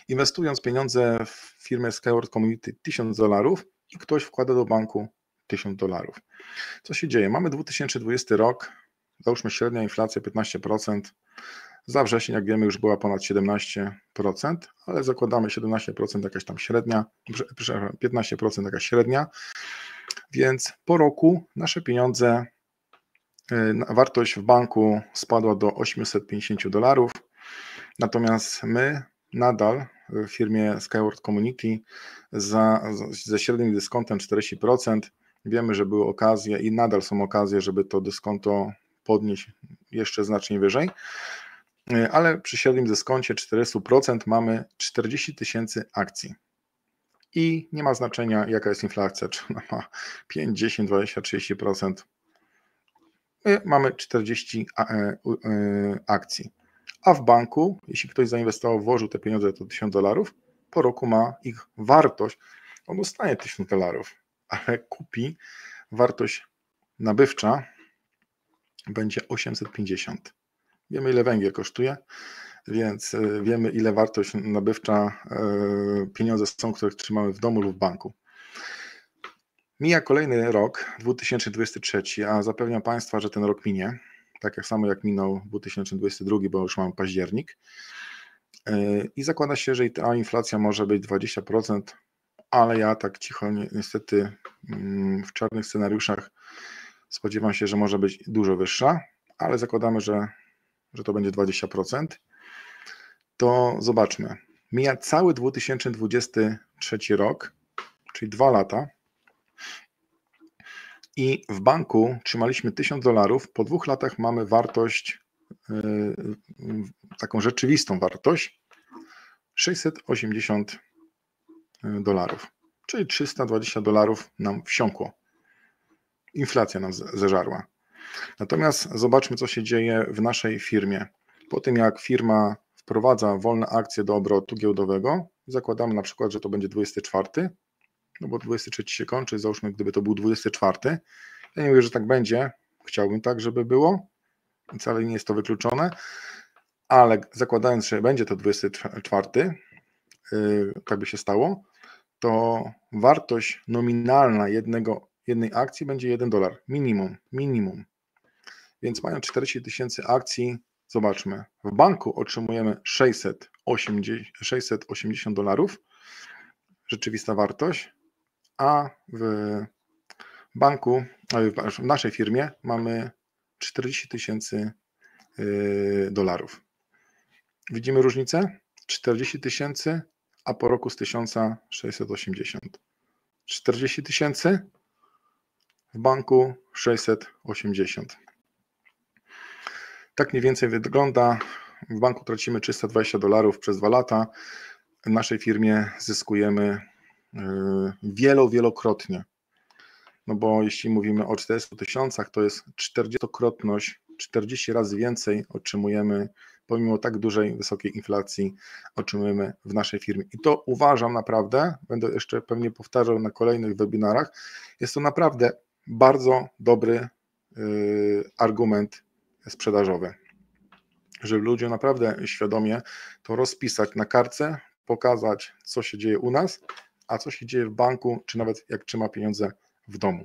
A: inwestując pieniądze w firmę Skyward Community $1000 i ktoś wkłada do banku $1000. Co się dzieje? Mamy 2020 rok, załóżmy średnia inflacja 15%, za wrzesień, jak wiemy, już była ponad 17%, ale zakładamy 17% jakaś tam średnia, przepraszam, 15% jakaś średnia, więc po roku nasze pieniądze, wartość w banku spadła do $850, natomiast my nadal w firmie Skyward Community ze średnim dyskontem 40%, wiemy, że były okazje i nadal są okazje, żeby to dyskonto podnieść jeszcze znacznie wyżej, ale przy średnim dyskoncie 400% mamy 40 000 akcji. I nie ma znaczenia, jaka jest inflacja, czy ona ma 5, 10, 20, 30%. My mamy 40 akcji. A w banku, jeśli ktoś zainwestował, włożył te pieniądze, to $1000, po roku ma ich wartość, on dostanie $1000, ale kupi, wartość nabywcza będzie 850. Wiemy, ile węgiel kosztuje, więc wiemy, ile wartość nabywcza pieniądze są, które trzymamy w domu lub w banku. Mija kolejny rok, 2023, a zapewniam Państwa, że ten rok minie, tak jak samo jak minął 2022, bo już mamy październik. I zakłada się, że ta inflacja może być 20%, ale ja tak cicho niestety w czarnych scenariuszach spodziewam się, że może być dużo wyższa, ale zakładamy, że to będzie 20%. To zobaczmy. Mija cały 2023 rok, czyli 2 lata. I w banku trzymaliśmy $1000, po 2 latach mamy wartość, taką rzeczywistą wartość, $680, czyli $320 nam wsiąkło. Inflacja nam zeżarła. Natomiast zobaczmy, co się dzieje w naszej firmie. Po tym, jak firma wprowadza wolne akcje do obrotu giełdowego, zakładamy na przykład, że to będzie 24, no bo 23 się kończy, załóżmy, gdyby to był 24. Ja nie mówię, że tak będzie, chciałbym tak, żeby było, wcale nie jest to wykluczone, ale zakładając, że będzie to 24, tak by się stało, to wartość nominalna jednej akcji będzie $1, minimum. Więc mając 40 000 akcji, zobaczmy, w banku otrzymujemy $680, rzeczywista wartość, a w banku, w naszej firmie mamy 40 000 $. Widzimy różnicę? 40 000, a po roku z 1680. 40 000, w banku 680. Tak mniej więcej wygląda. W banku tracimy $320 przez 2 lata. W naszej firmie zyskujemy wielokrotnie. No bo jeśli mówimy o 400 000, to jest 40-krotność, 40 razy więcej otrzymujemy, pomimo tak dużej, wysokiej inflacji, otrzymujemy w naszej firmie. I to uważam naprawdę, będę jeszcze pewnie powtarzał na kolejnych webinarach, jest to naprawdę bardzo dobry argument sprzedażowy, żeby ludziom naprawdę świadomie to rozpisać na kartce, pokazać, co się dzieje u nas, a co się dzieje w banku, czy nawet jak trzyma pieniądze w domu.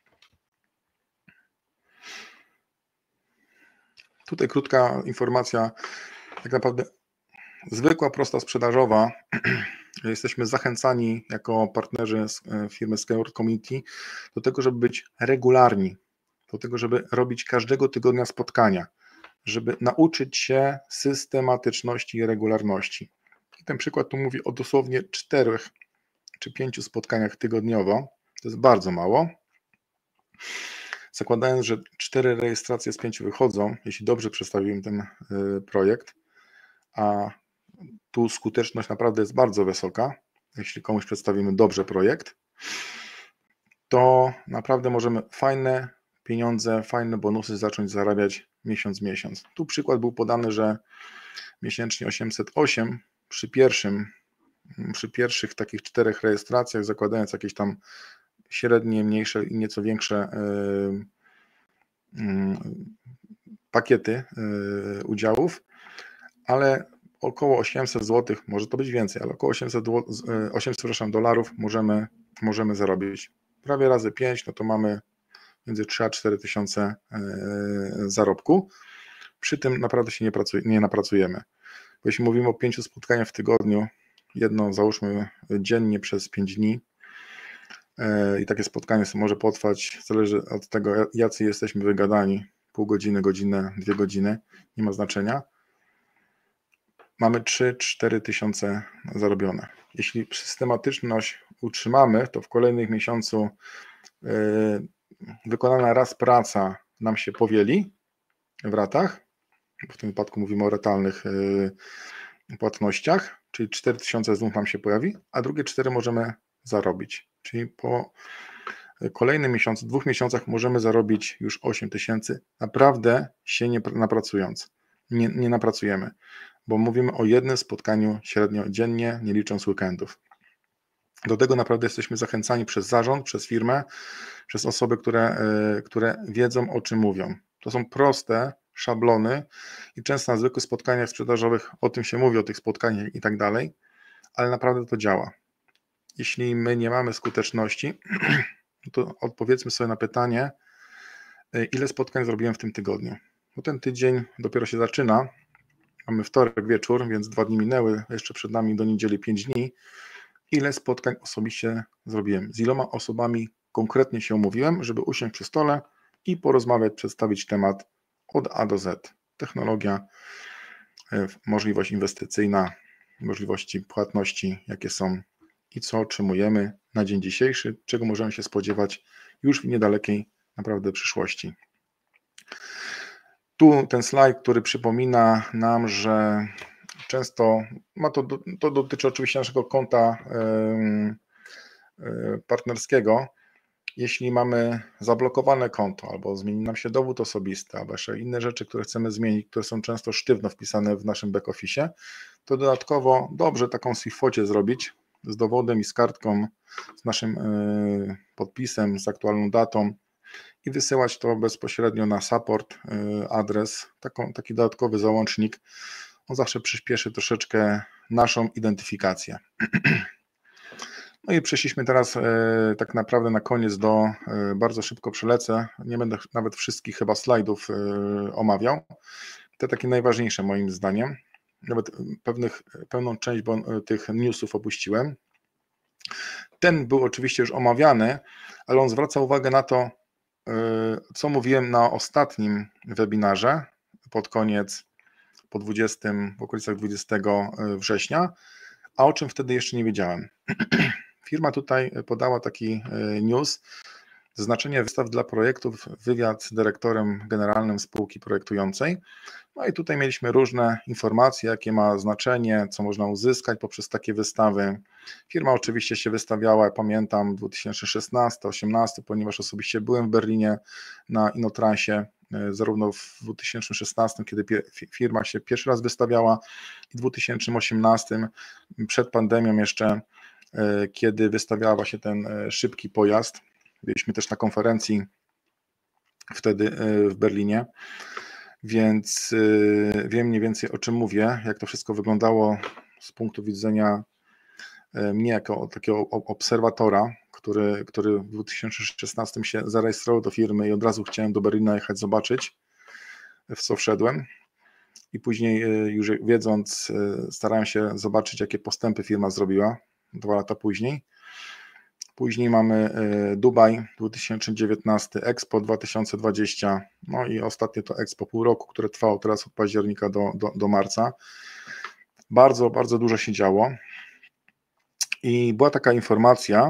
A: Tutaj krótka informacja, tak naprawdę zwykła, prosta sprzedażowa. Jesteśmy zachęcani jako partnerzy z firmy Skyward Community do tego, żeby być regularni, do tego, żeby robić każdego tygodnia spotkania, żeby nauczyć się systematyczności i regularności. I ten przykład tu mówi o dosłownie 4 czy 5 spotkaniach tygodniowo. To jest bardzo mało. Zakładając, że 4 rejestracje z 5 wychodzą, jeśli dobrze przedstawiłem ten projekt, a tu skuteczność naprawdę jest bardzo wysoka, jeśli komuś przedstawimy dobrze projekt, to naprawdę możemy fajne pieniądze, fajne bonusy zacząć zarabiać miesiąc w miesiąc. Tu przykład był podany, że miesięcznie 808 przy pierwszych takich 4 rejestracjach, zakładając jakieś tam średnie, mniejsze i nieco większe pakiety udziałów, ale około 800 zł, może to być więcej, ale około 800 dolarów możemy zarobić. Prawie razy 5, no to mamy między 3 a 4 tysiące zarobku. Przy tym naprawdę się nie napracujemy. Bo jeśli mówimy o 5 spotkaniach w tygodniu, jedno załóżmy dziennie przez 5 dni i takie spotkanie może potrwać, zależy od tego, jacy jesteśmy wygadani, pół godziny, godzinę, 2 godziny, nie ma znaczenia. Mamy 3-4 tysiące zarobione. Jeśli systematyczność utrzymamy, to w kolejnym miesiącu wykonana raz praca nam się powieli w ratach, w tym wypadku mówimy o ratalnych płatnościach, czyli 4 tysiące znów nam się pojawi, a drugie 4 możemy zarobić. Czyli po kolejnym miesiącu, 2 miesiącach możemy zarobić już 8 tysięcy, naprawdę się nie napracując. Nie napracujemy, bo mówimy o jednym spotkaniu średnio dziennie, nie licząc weekendów. Do tego naprawdę jesteśmy zachęcani przez zarząd, przez firmę, przez osoby, które wiedzą, o czym mówią. To są proste szablony i często na zwykłych spotkaniach sprzedażowych o tym się mówi, o tych spotkaniach i tak dalej, ale naprawdę to działa. Jeśli my nie mamy skuteczności, to odpowiedzmy sobie na pytanie, ile spotkań zrobiłem w tym tygodniu. Bo ten tydzień dopiero się zaczyna, mamy wtorek wieczór, więc 2 dni minęły, jeszcze przed nami do niedzieli 5 dni. Ile spotkań osobiście zrobiłem? Z iloma osobami konkretnie się umówiłem, żeby usiąść przy stole i porozmawiać, przedstawić temat od A do Z. Technologia, możliwość inwestycyjna, możliwości płatności, jakie są i co otrzymujemy na dzień dzisiejszy, czego możemy się spodziewać już w niedalekiej naprawdę przyszłości. Tu ten slajd, który przypomina nam, że często to dotyczy oczywiście naszego konta partnerskiego. Jeśli mamy zablokowane konto, albo zmieni nam się dowód osobisty, albo jeszcze inne rzeczy, które chcemy zmienić, które są często sztywno wpisane w naszym back-office, to dodatkowo dobrze taką SWIFT-focie zrobić z dowodem i z kartką, z naszym podpisem, z aktualną datą i wysyłać to bezpośrednio na support adres, taki dodatkowy załącznik. On zawsze przyspieszy troszeczkę naszą identyfikację. No i przeszliśmy teraz tak naprawdę na koniec bardzo szybko przelecę, nie będę nawet wszystkich chyba slajdów omawiał, te takie najważniejsze moim zdaniem, nawet pewną część tych newsów opuściłem. Ten był oczywiście już omawiany, ale on zwraca uwagę na to, co mówiłem na ostatnim webinarze w okolicach 20 września, a o czym wtedy jeszcze nie wiedziałem. Firma tutaj podała taki news, znaczenie wystaw dla projektów, wywiad z dyrektorem generalnym spółki projektującej. No i tutaj mieliśmy różne informacje, jakie ma znaczenie, co można uzyskać poprzez takie wystawy. Firma oczywiście się wystawiała, pamiętam, 2016-2018, ponieważ osobiście byłem w Berlinie na Innotransie, zarówno w 2016, kiedy firma się pierwszy raz wystawiała, i w 2018, przed pandemią jeszcze, kiedy wystawiała właśnie ten szybki pojazd. Byliśmy też na konferencji wtedy w Berlinie, więc wiem mniej więcej, o czym mówię, jak to wszystko wyglądało z punktu widzenia mnie jako takiego obserwatora, który w 2016 się zarejestrował do firmy i od razu chciałem do Berlina jechać zobaczyć, w co wszedłem. I później już wiedząc, starałem się zobaczyć, jakie postępy firma zrobiła 2 lata później. Później mamy Dubaj 2019, Expo 2020, no i ostatnie to Expo pół roku, które trwało teraz od października do marca. Bardzo, bardzo dużo się działo i była taka informacja,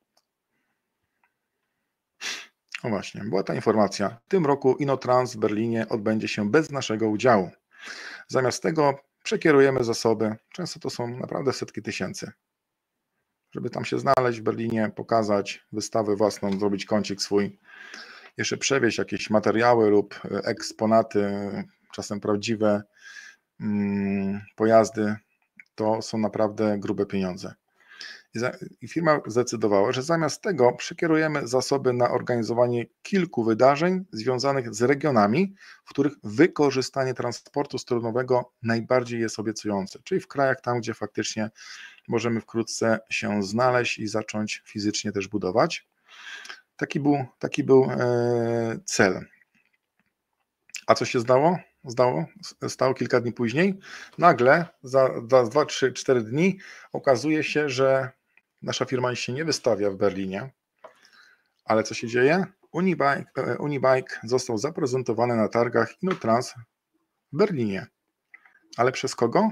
A: no właśnie, była ta informacja, w tym roku Innotrans w Berlinie odbędzie się bez naszego udziału. Zamiast tego przekierujemy zasoby, często to są naprawdę setki tysięcy, żeby tam się znaleźć w Berlinie, pokazać wystawę własną, zrobić kącik swój, jeszcze przewieźć jakieś materiały lub eksponaty, czasem prawdziwe pojazdy, to są naprawdę grube pieniądze. I firma zdecydowała, że zamiast tego przekierujemy zasoby na organizowanie kilku wydarzeń związanych z regionami, w których wykorzystanie transportu stronowego najbardziej jest obiecujące, czyli w krajach tam, gdzie faktycznie możemy wkrótce się znaleźć i zacząć fizycznie też budować. Taki był cel. A co się stało kilka dni później? Nagle za 2, 3, 4 dni okazuje się, że nasza firma się nie wystawia w Berlinie, ale co się dzieje? Unibike został zaprezentowany na targach InnoTrans w Berlinie. Ale przez kogo?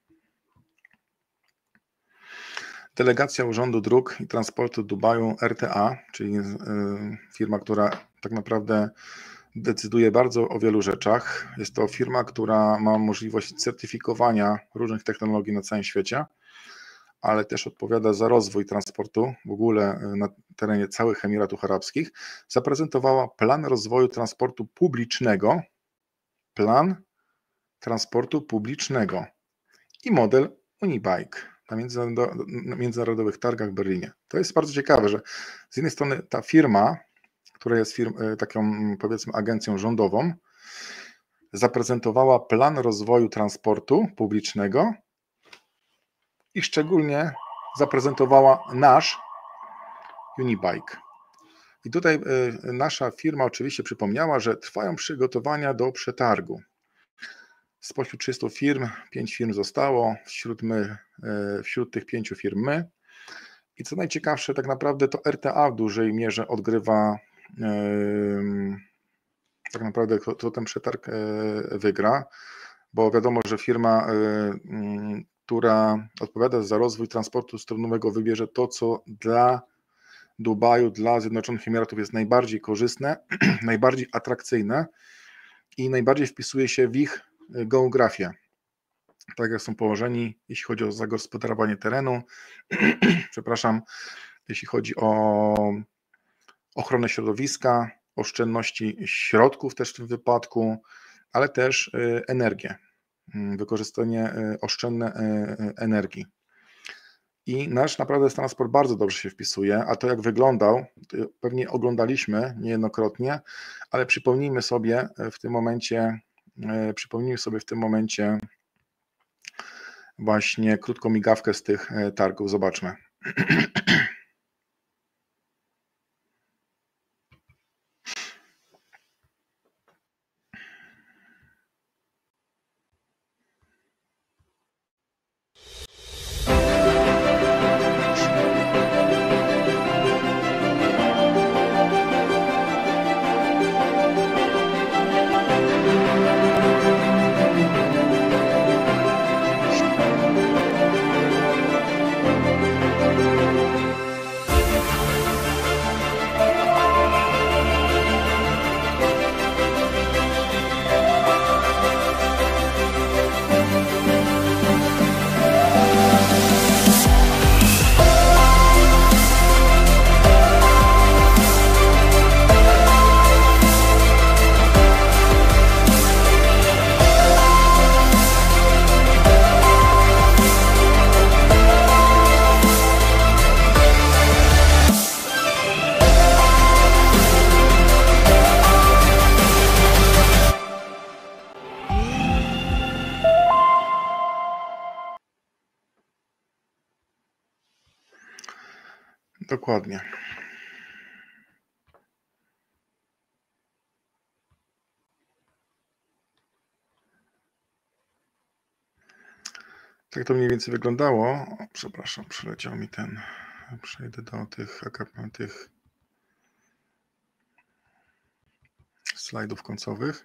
A: Delegacja Urzędu Dróg i Transportu Dubaju RTA, czyli firma, która tak naprawdę decyduje bardzo o wielu rzeczach. Jest to firma, która ma możliwość certyfikowania różnych technologii na całym świecie, ale też odpowiada za rozwój transportu w ogóle na terenie całych Emiratów Arabskich. Zaprezentowała plan rozwoju transportu publicznego, i model Unibike na międzynarodowych targach w Berlinie. To jest bardzo ciekawe, że z jednej strony ta firma, która jest taką, powiedzmy, agencją rządową, zaprezentowała plan rozwoju transportu publicznego i szczególnie zaprezentowała nasz Unibike. I tutaj nasza firma oczywiście przypomniała, że trwają przygotowania do przetargu. Spośród 300 firm, 5 firm zostało, wśród tych 5 firm my. I co najciekawsze, tak naprawdę to RTA w dużej mierze odgrywa tak naprawdę, kto ten przetarg wygra, bo wiadomo, że firma, która odpowiada za rozwój transportu stronowego, wybierze to, co dla Dubaju, dla Zjednoczonych Emiratów jest najbardziej korzystne, najbardziej atrakcyjne i najbardziej wpisuje się w ich geografię. Tak jak są położeni, jeśli chodzi o zagospodarowanie terenu, przepraszam, jeśli chodzi o ochronę środowiska, oszczędności środków też w tym wypadku, ale też energię, wykorzystanie oszczędne energii. I nasz naprawdę transport bardzo dobrze się wpisuje, a to jak wyglądał, pewnie oglądaliśmy niejednokrotnie, ale przypomnijmy sobie w tym momencie właśnie krótką migawkę z tych targów. Zobaczmy. Dokładnie. Tak to mniej więcej wyglądało. Przepraszam, przeleciał mi ten. Przejdę do tych slajdów końcowych.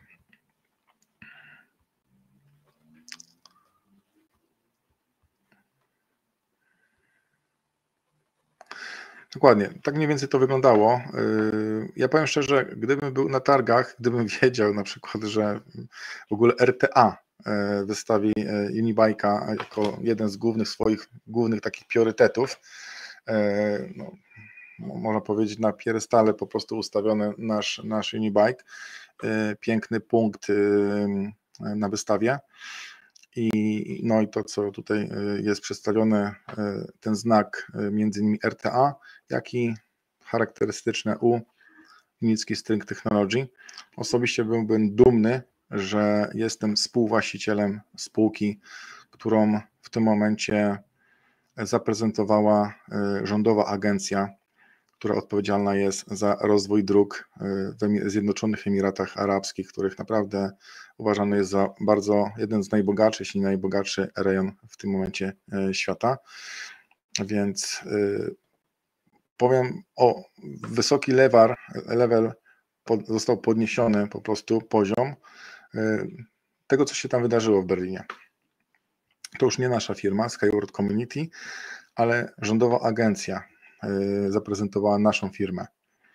A: Dokładnie, tak mniej więcej to wyglądało. Ja powiem szczerze, gdybym był na targach, gdybym wiedział na przykład, że w ogóle RTA wystawi Unibike'a jako jeden z głównych takich priorytetów, no, można powiedzieć na piedestale po prostu ustawiony nasz Unibike, piękny punkt na wystawie. I to, co tutaj jest przedstawione, ten znak między innymi RTA, jak i charakterystyczne U, Unicki String Technology. Osobiście byłbym dumny, że jestem współwłaścicielem spółki, którą w tym momencie zaprezentowała rządowa agencja, która odpowiedzialna jest za rozwój dróg w Zjednoczonych Emiratach Arabskich, których naprawdę uważany jest za jeden z najbogatszych, jeśli nie najbogatszy rejon w tym momencie świata. Więc powiem wysoki level został podniesiony, po prostu poziom tego, co się tam wydarzyło w Berlinie. To już nie nasza firma, Skyward Community, ale rządowa agencja zaprezentowała naszą firmę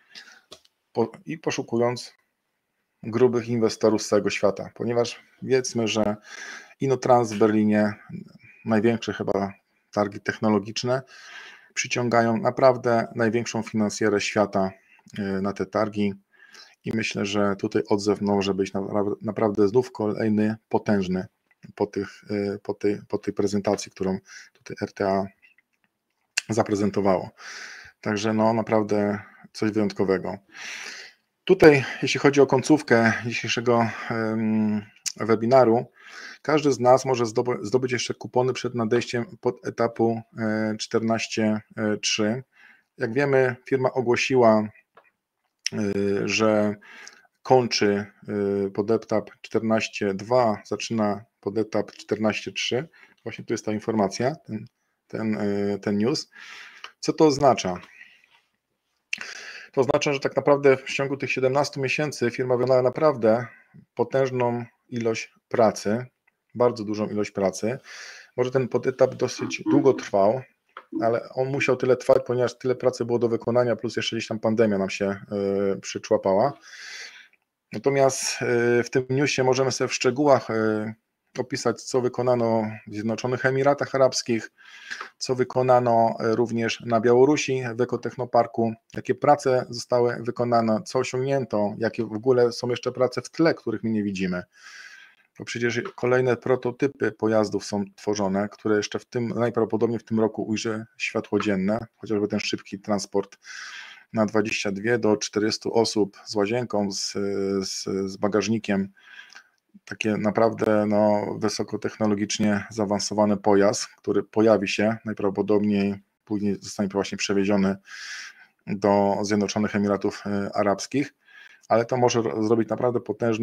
A: i poszukując grubych inwestorów z całego świata, ponieważ wiedzmy, że Innotrans w Berlinie, największe chyba targi technologiczne, przyciągają naprawdę największą finansjerę świata na te targi i myślę, że tutaj odzew może być naprawdę znów kolejny potężny po tej prezentacji, którą tutaj RTA zaprezentowało. Także naprawdę coś wyjątkowego. Tutaj, jeśli chodzi o końcówkę dzisiejszego webinaru, każdy z nas może zdobyć jeszcze kupony przed nadejściem etapu 14.3. Jak wiemy, firma ogłosiła, że kończy podetap 14.2, zaczyna podetap 14.3. Właśnie tu jest ta informacja, ten news. Co to oznacza? To oznacza, że tak naprawdę w ciągu tych 17 miesięcy firma wykonała naprawdę potężną ilość pracy, bardzo dużą ilość pracy. Może ten podetap dosyć długo trwał, ale on musiał tyle trwać, ponieważ tyle pracy było do wykonania, plus jeszcze gdzieś tam pandemia nam się przyczłapała. Natomiast w tym newsie możemy sobie w szczegółach opisać, co wykonano w Zjednoczonych Emiratach Arabskich, co wykonano również na Białorusi w Ekotechnoparku, jakie prace zostały wykonane, co osiągnięto, jakie w ogóle są jeszcze prace w tle, których my nie widzimy. Bo przecież kolejne prototypy pojazdów są tworzone, które jeszcze najprawdopodobniej w tym roku ujrzy światło dzienne, chociażby ten szybki transport na 22 do 40 osób z łazienką, z bagażnikiem. Takie naprawdę wysokotechnologicznie zaawansowany pojazd, który pojawi się najprawdopodobniej, później zostanie właśnie przewieziony do Zjednoczonych Emiratów Arabskich, ale to może zrobić naprawdę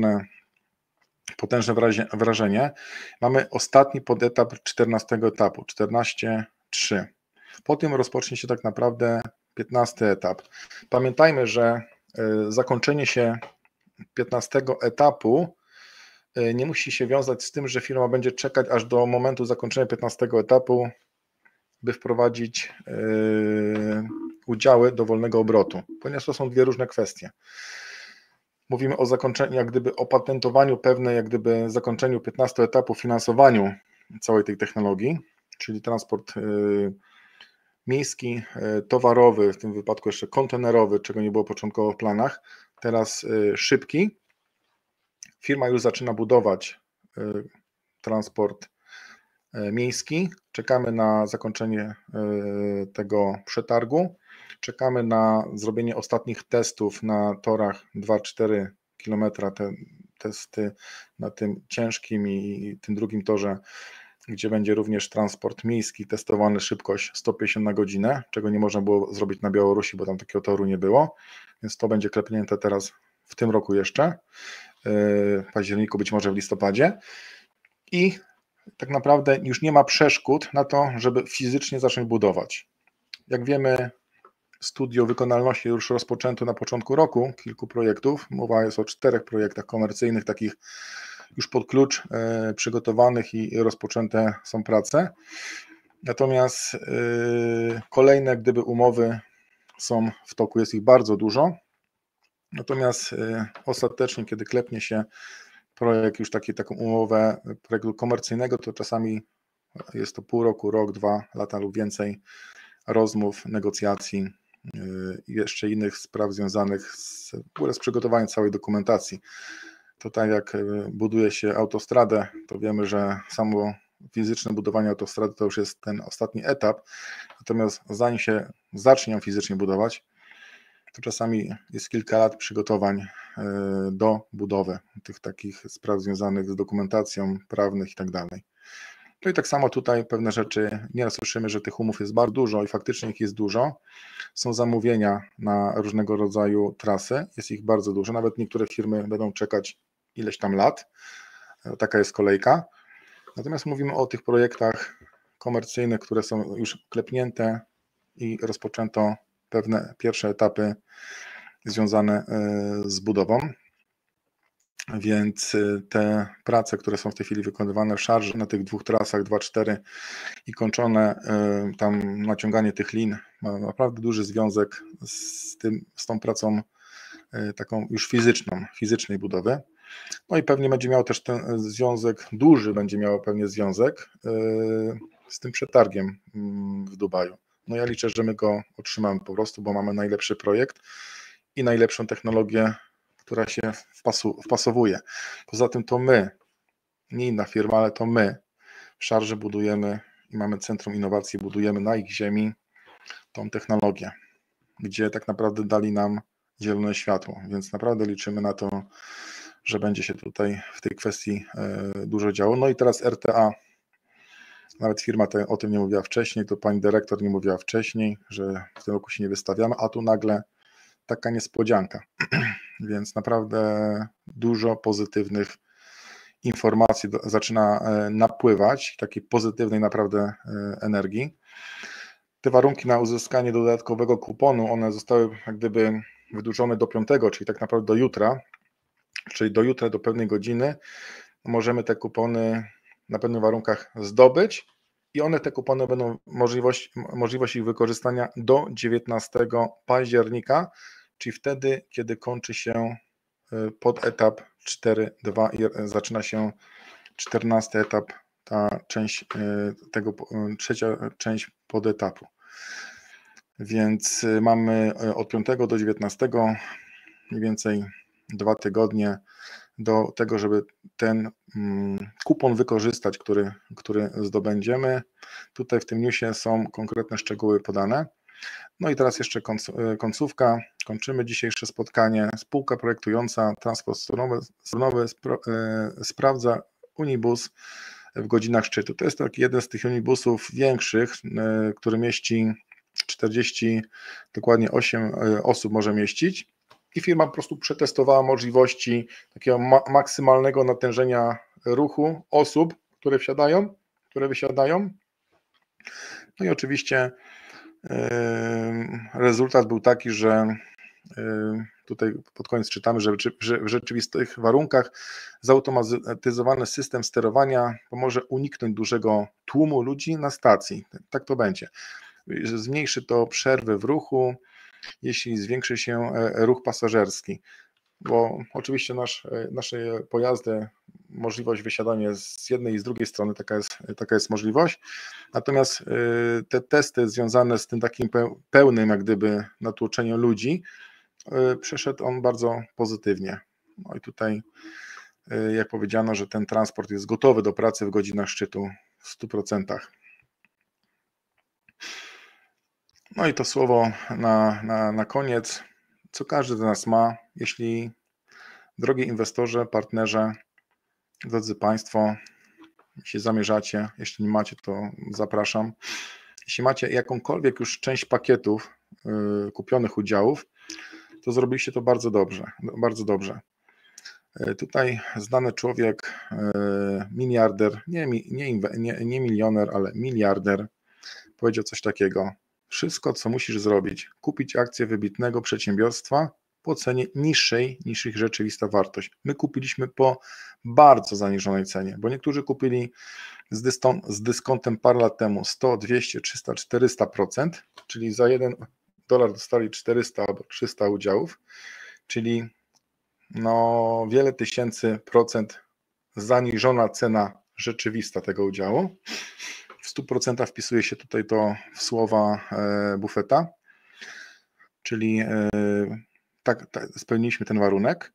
A: potężne wrażenie. Mamy ostatni podetap 14 etapu, 14.3. Po tym rozpocznie się tak naprawdę 15 etap. Pamiętajmy, że zakończenie się 15 etapu nie musi się wiązać z tym, że firma będzie czekać aż do momentu zakończenia 15 etapu, by wprowadzić udziały do wolnego obrotu, ponieważ to są dwie różne kwestie. Mówimy o zakończeniu, jak gdyby opatentowaniu pewnej, jak gdyby zakończeniu 15 etapu, finansowaniu całej tej technologii, czyli transport miejski, towarowy, w tym wypadku jeszcze kontenerowy, czego nie było początkowo w planach, teraz szybki. Firma już zaczyna budować transport miejski. Czekamy na zakończenie tego przetargu. Czekamy na zrobienie ostatnich testów na torach 2-4 km, te testy na tym ciężkim i tym drugim torze, gdzie będzie również transport miejski, testowany szybkość 150 na godzinę, czego nie można było zrobić na Białorusi, bo tam takiego toru nie było, więc to będzie klepnięte teraz w tym roku jeszcze, w październiku, być może w listopadzie i tak naprawdę już nie ma przeszkód na to, żeby fizycznie zacząć budować. Jak wiemy, studio wykonalności już rozpoczęto na początku roku, kilku projektów, mowa jest o 4 projektach komercyjnych, takich już pod klucz przygotowanych i rozpoczęte są prace. Natomiast kolejne gdyby umowy są w toku, jest ich bardzo dużo. Natomiast ostatecznie, kiedy klepnie się projekt, już taką umowę projektu komercyjnego, to czasami jest to pół roku, rok, 2 lata lub więcej rozmów, negocjacji i jeszcze innych spraw związanych w ogóle z przygotowaniem całej dokumentacji. To tak jak buduje się autostradę, to wiemy, że samo fizyczne budowanie autostrady to już jest ten ostatni etap, natomiast zanim się zacznie ją fizycznie budować, to czasami jest kilka lat przygotowań do budowy tych takich spraw związanych z dokumentacją prawnych i tak dalej. No i tak samo tutaj pewne rzeczy, nieraz słyszymy, że tych umów jest bardzo dużo i faktycznie ich jest dużo. Są zamówienia na różnego rodzaju trasy, jest ich bardzo dużo, nawet niektóre firmy będą czekać ileś tam lat, taka jest kolejka. Natomiast mówimy o tych projektach komercyjnych, które są już klepnięte i rozpoczęto pewne pierwsze etapy związane z budową. Więc te prace, które są w tej chwili wykonywane w szarży na tych 2 trasach 2-4 i kończone tam naciąganie tych lin ma naprawdę duży związek z tą pracą taką już fizycznej budowy. No i pewnie będzie miał też ten związek, duży będzie miał pewnie związek z tym przetargiem w Dubaju. No ja liczę, że my go otrzymamy po prostu, bo mamy najlepszy projekt i najlepszą technologię, która się wpasowuje. Poza tym to my, nie inna firma, ale to my w szarży budujemy i mamy Centrum Innowacji, budujemy na ich ziemi tą technologię, gdzie tak naprawdę dali nam zielone światło, więc naprawdę liczymy na to, że będzie się tutaj w tej kwestii dużo działo. No i teraz RTA, nawet firma o tym nie mówiła wcześniej, to pani dyrektor nie mówiła wcześniej, że w tym roku się nie wystawiamy, a tu nagle taka niespodzianka, więc naprawdę dużo pozytywnych informacji zaczyna napływać, takiej pozytywnej naprawdę energii. Te warunki na uzyskanie dodatkowego kuponu, one zostały jak gdyby wydłużone do 5, czyli tak naprawdę do jutra, do pewnej godziny możemy te kupony na pewnych warunkach zdobyć i te kupony będą możliwość ich wykorzystania do 19 października, czyli wtedy, kiedy kończy się podetap 4.2 i zaczyna się 14 etap, trzecia część podetapu. Więc mamy od 5 do 19 mniej więcej 2 tygodnie do tego, żeby ten kupon wykorzystać, który zdobędziemy. Tutaj w tym newsie są konkretne szczegóły podane. No i teraz jeszcze końcówka. Kończymy dzisiejsze spotkanie. Spółka projektująca transport strunowy sprawdza Unibus w godzinach szczytu. To jest taki jeden z tych unibusów większych, który mieści 48 osób może mieścić i firma po prostu przetestowała możliwości takiego maksymalnego natężenia ruchu osób, które wysiadają. No i oczywiście rezultat był taki, że tutaj pod koniec czytamy, że w rzeczywistych warunkach zautomatyzowany system sterowania pomoże uniknąć dużego tłumu ludzi na stacji. Tak to będzie. Zmniejszy to przerwy w ruchu, jeśli zwiększy się ruch pasażerski, bo oczywiście nasze pojazdy, możliwość wysiadania z jednej i z drugiej strony, taka jest możliwość, natomiast te testy związane z tym takim pełnym jak gdyby natłoczeniem ludzi, przeszedł on bardzo pozytywnie. No i tutaj jak powiedziano, że ten transport jest gotowy do pracy w godzinach szczytu w 100%. No i to słowo na koniec, co każdy z nas ma, jeśli, drogi inwestorze, partnerze, drodzy Państwo, jeśli zamierzacie, jeśli nie macie, to zapraszam. Jeśli macie jakąkolwiek już część pakietów kupionych udziałów, to zrobiliście to bardzo dobrze, bardzo dobrze. Tutaj znany człowiek, miliarder, nie milioner, ale miliarder, powiedział coś takiego: wszystko, co musisz zrobić, kupić akcję wybitnego przedsiębiorstwa po cenie niższej niż ich rzeczywista wartość. My kupiliśmy po bardzo zaniżonej cenie, bo niektórzy kupili z dyskontem parę lat temu 100, 200, 300, 400%, czyli za $1 dostali 400 albo 300 udziałów, czyli no wiele tysięcy procent zaniżona cena rzeczywista tego udziału. W 100% wpisuje się tutaj to w słowa Buffetta, czyli tak spełniliśmy ten warunek.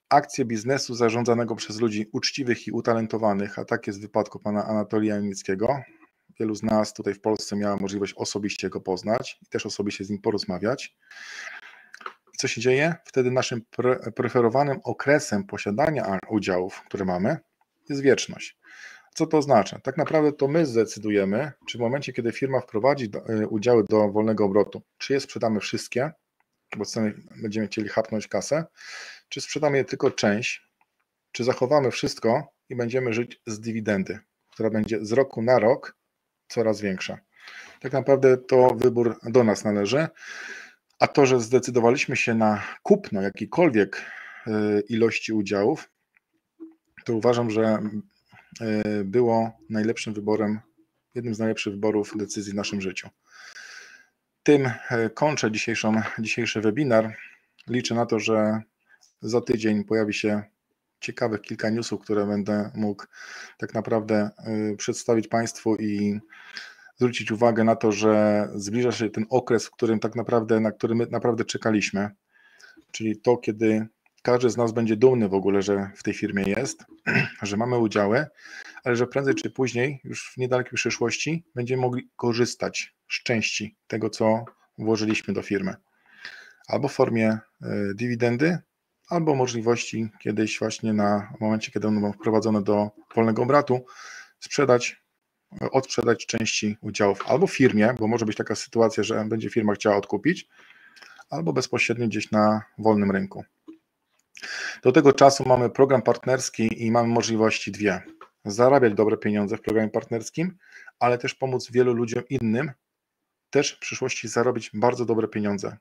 A: akcje biznesu zarządzanego przez ludzi uczciwych i utalentowanych, a tak jest w wypadku pana Anatolija Janickiego. Wielu z nas tutaj w Polsce miała możliwość osobiście go poznać i też osobiście z nim porozmawiać. I co się dzieje? Wtedy naszym preferowanym okresem posiadania udziałów, które mamy, jest wieczność. Co to oznacza? Tak naprawdę to my zdecydujemy, czy w momencie, kiedy firma wprowadzi udziały do wolnego obrotu, czy je sprzedamy wszystkie, bo będziemy chcieli chapnąć kasę, czy sprzedamy je tylko część, czy zachowamy wszystko i będziemy żyć z dywidendy, która będzie z roku na rok coraz większa. Tak naprawdę to wybór do nas należy, a to, że zdecydowaliśmy się na kupno jakiejkolwiek ilości udziałów, to uważam, że było najlepszym wyborem, jednym z najlepszych wyborów decyzji w naszym życiu. Tym kończę dzisiejszy webinar. Liczę na to, że za tydzień pojawi się ciekawych kilka newsów, które będę mógł tak naprawdę przedstawić Państwu i zwrócić uwagę na to, że zbliża się ten okres, na który my naprawdę czekaliśmy, czyli to, kiedy każdy z nas będzie dumny w ogóle, że w tej firmie jest, że mamy udziały, ale że prędzej czy później, już w niedalekiej przyszłości, będziemy mogli korzystać z części tego, co włożyliśmy do firmy. Albo w formie dywidendy, albo możliwości kiedyś właśnie w momencie, kiedy one będą wprowadzone do wolnego obratu, odsprzedać części udziałów albo w firmie, bo może być taka sytuacja, że będzie firma chciała odkupić, albo bezpośrednio gdzieś na wolnym rynku. Do tego czasu mamy program partnerski i mamy możliwości dwie. Zarabiać dobre pieniądze w programie partnerskim, ale też pomóc wielu ludziom innym też w przyszłości zarobić bardzo dobre pieniądze,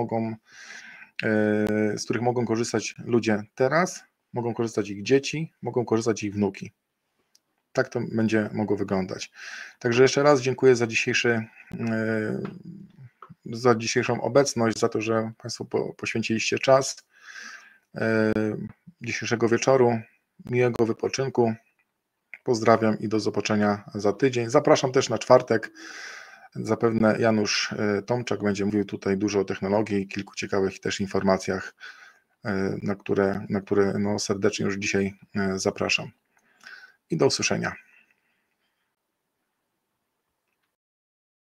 A: z których mogą korzystać ludzie teraz, mogą korzystać ich dzieci, mogą korzystać ich wnuki. Tak to będzie mogło wyglądać. Także jeszcze raz dziękuję za dzisiejszą obecność, za to, że Państwo poświęciliście czas dzisiejszego wieczoru. Miłego wypoczynku. Pozdrawiam i do zobaczenia za tydzień. Zapraszam też na czwartek. Zapewne Janusz Tomczak będzie mówił tutaj dużo o technologii i kilku ciekawych też informacjach, na które serdecznie już dzisiaj zapraszam. I do usłyszenia.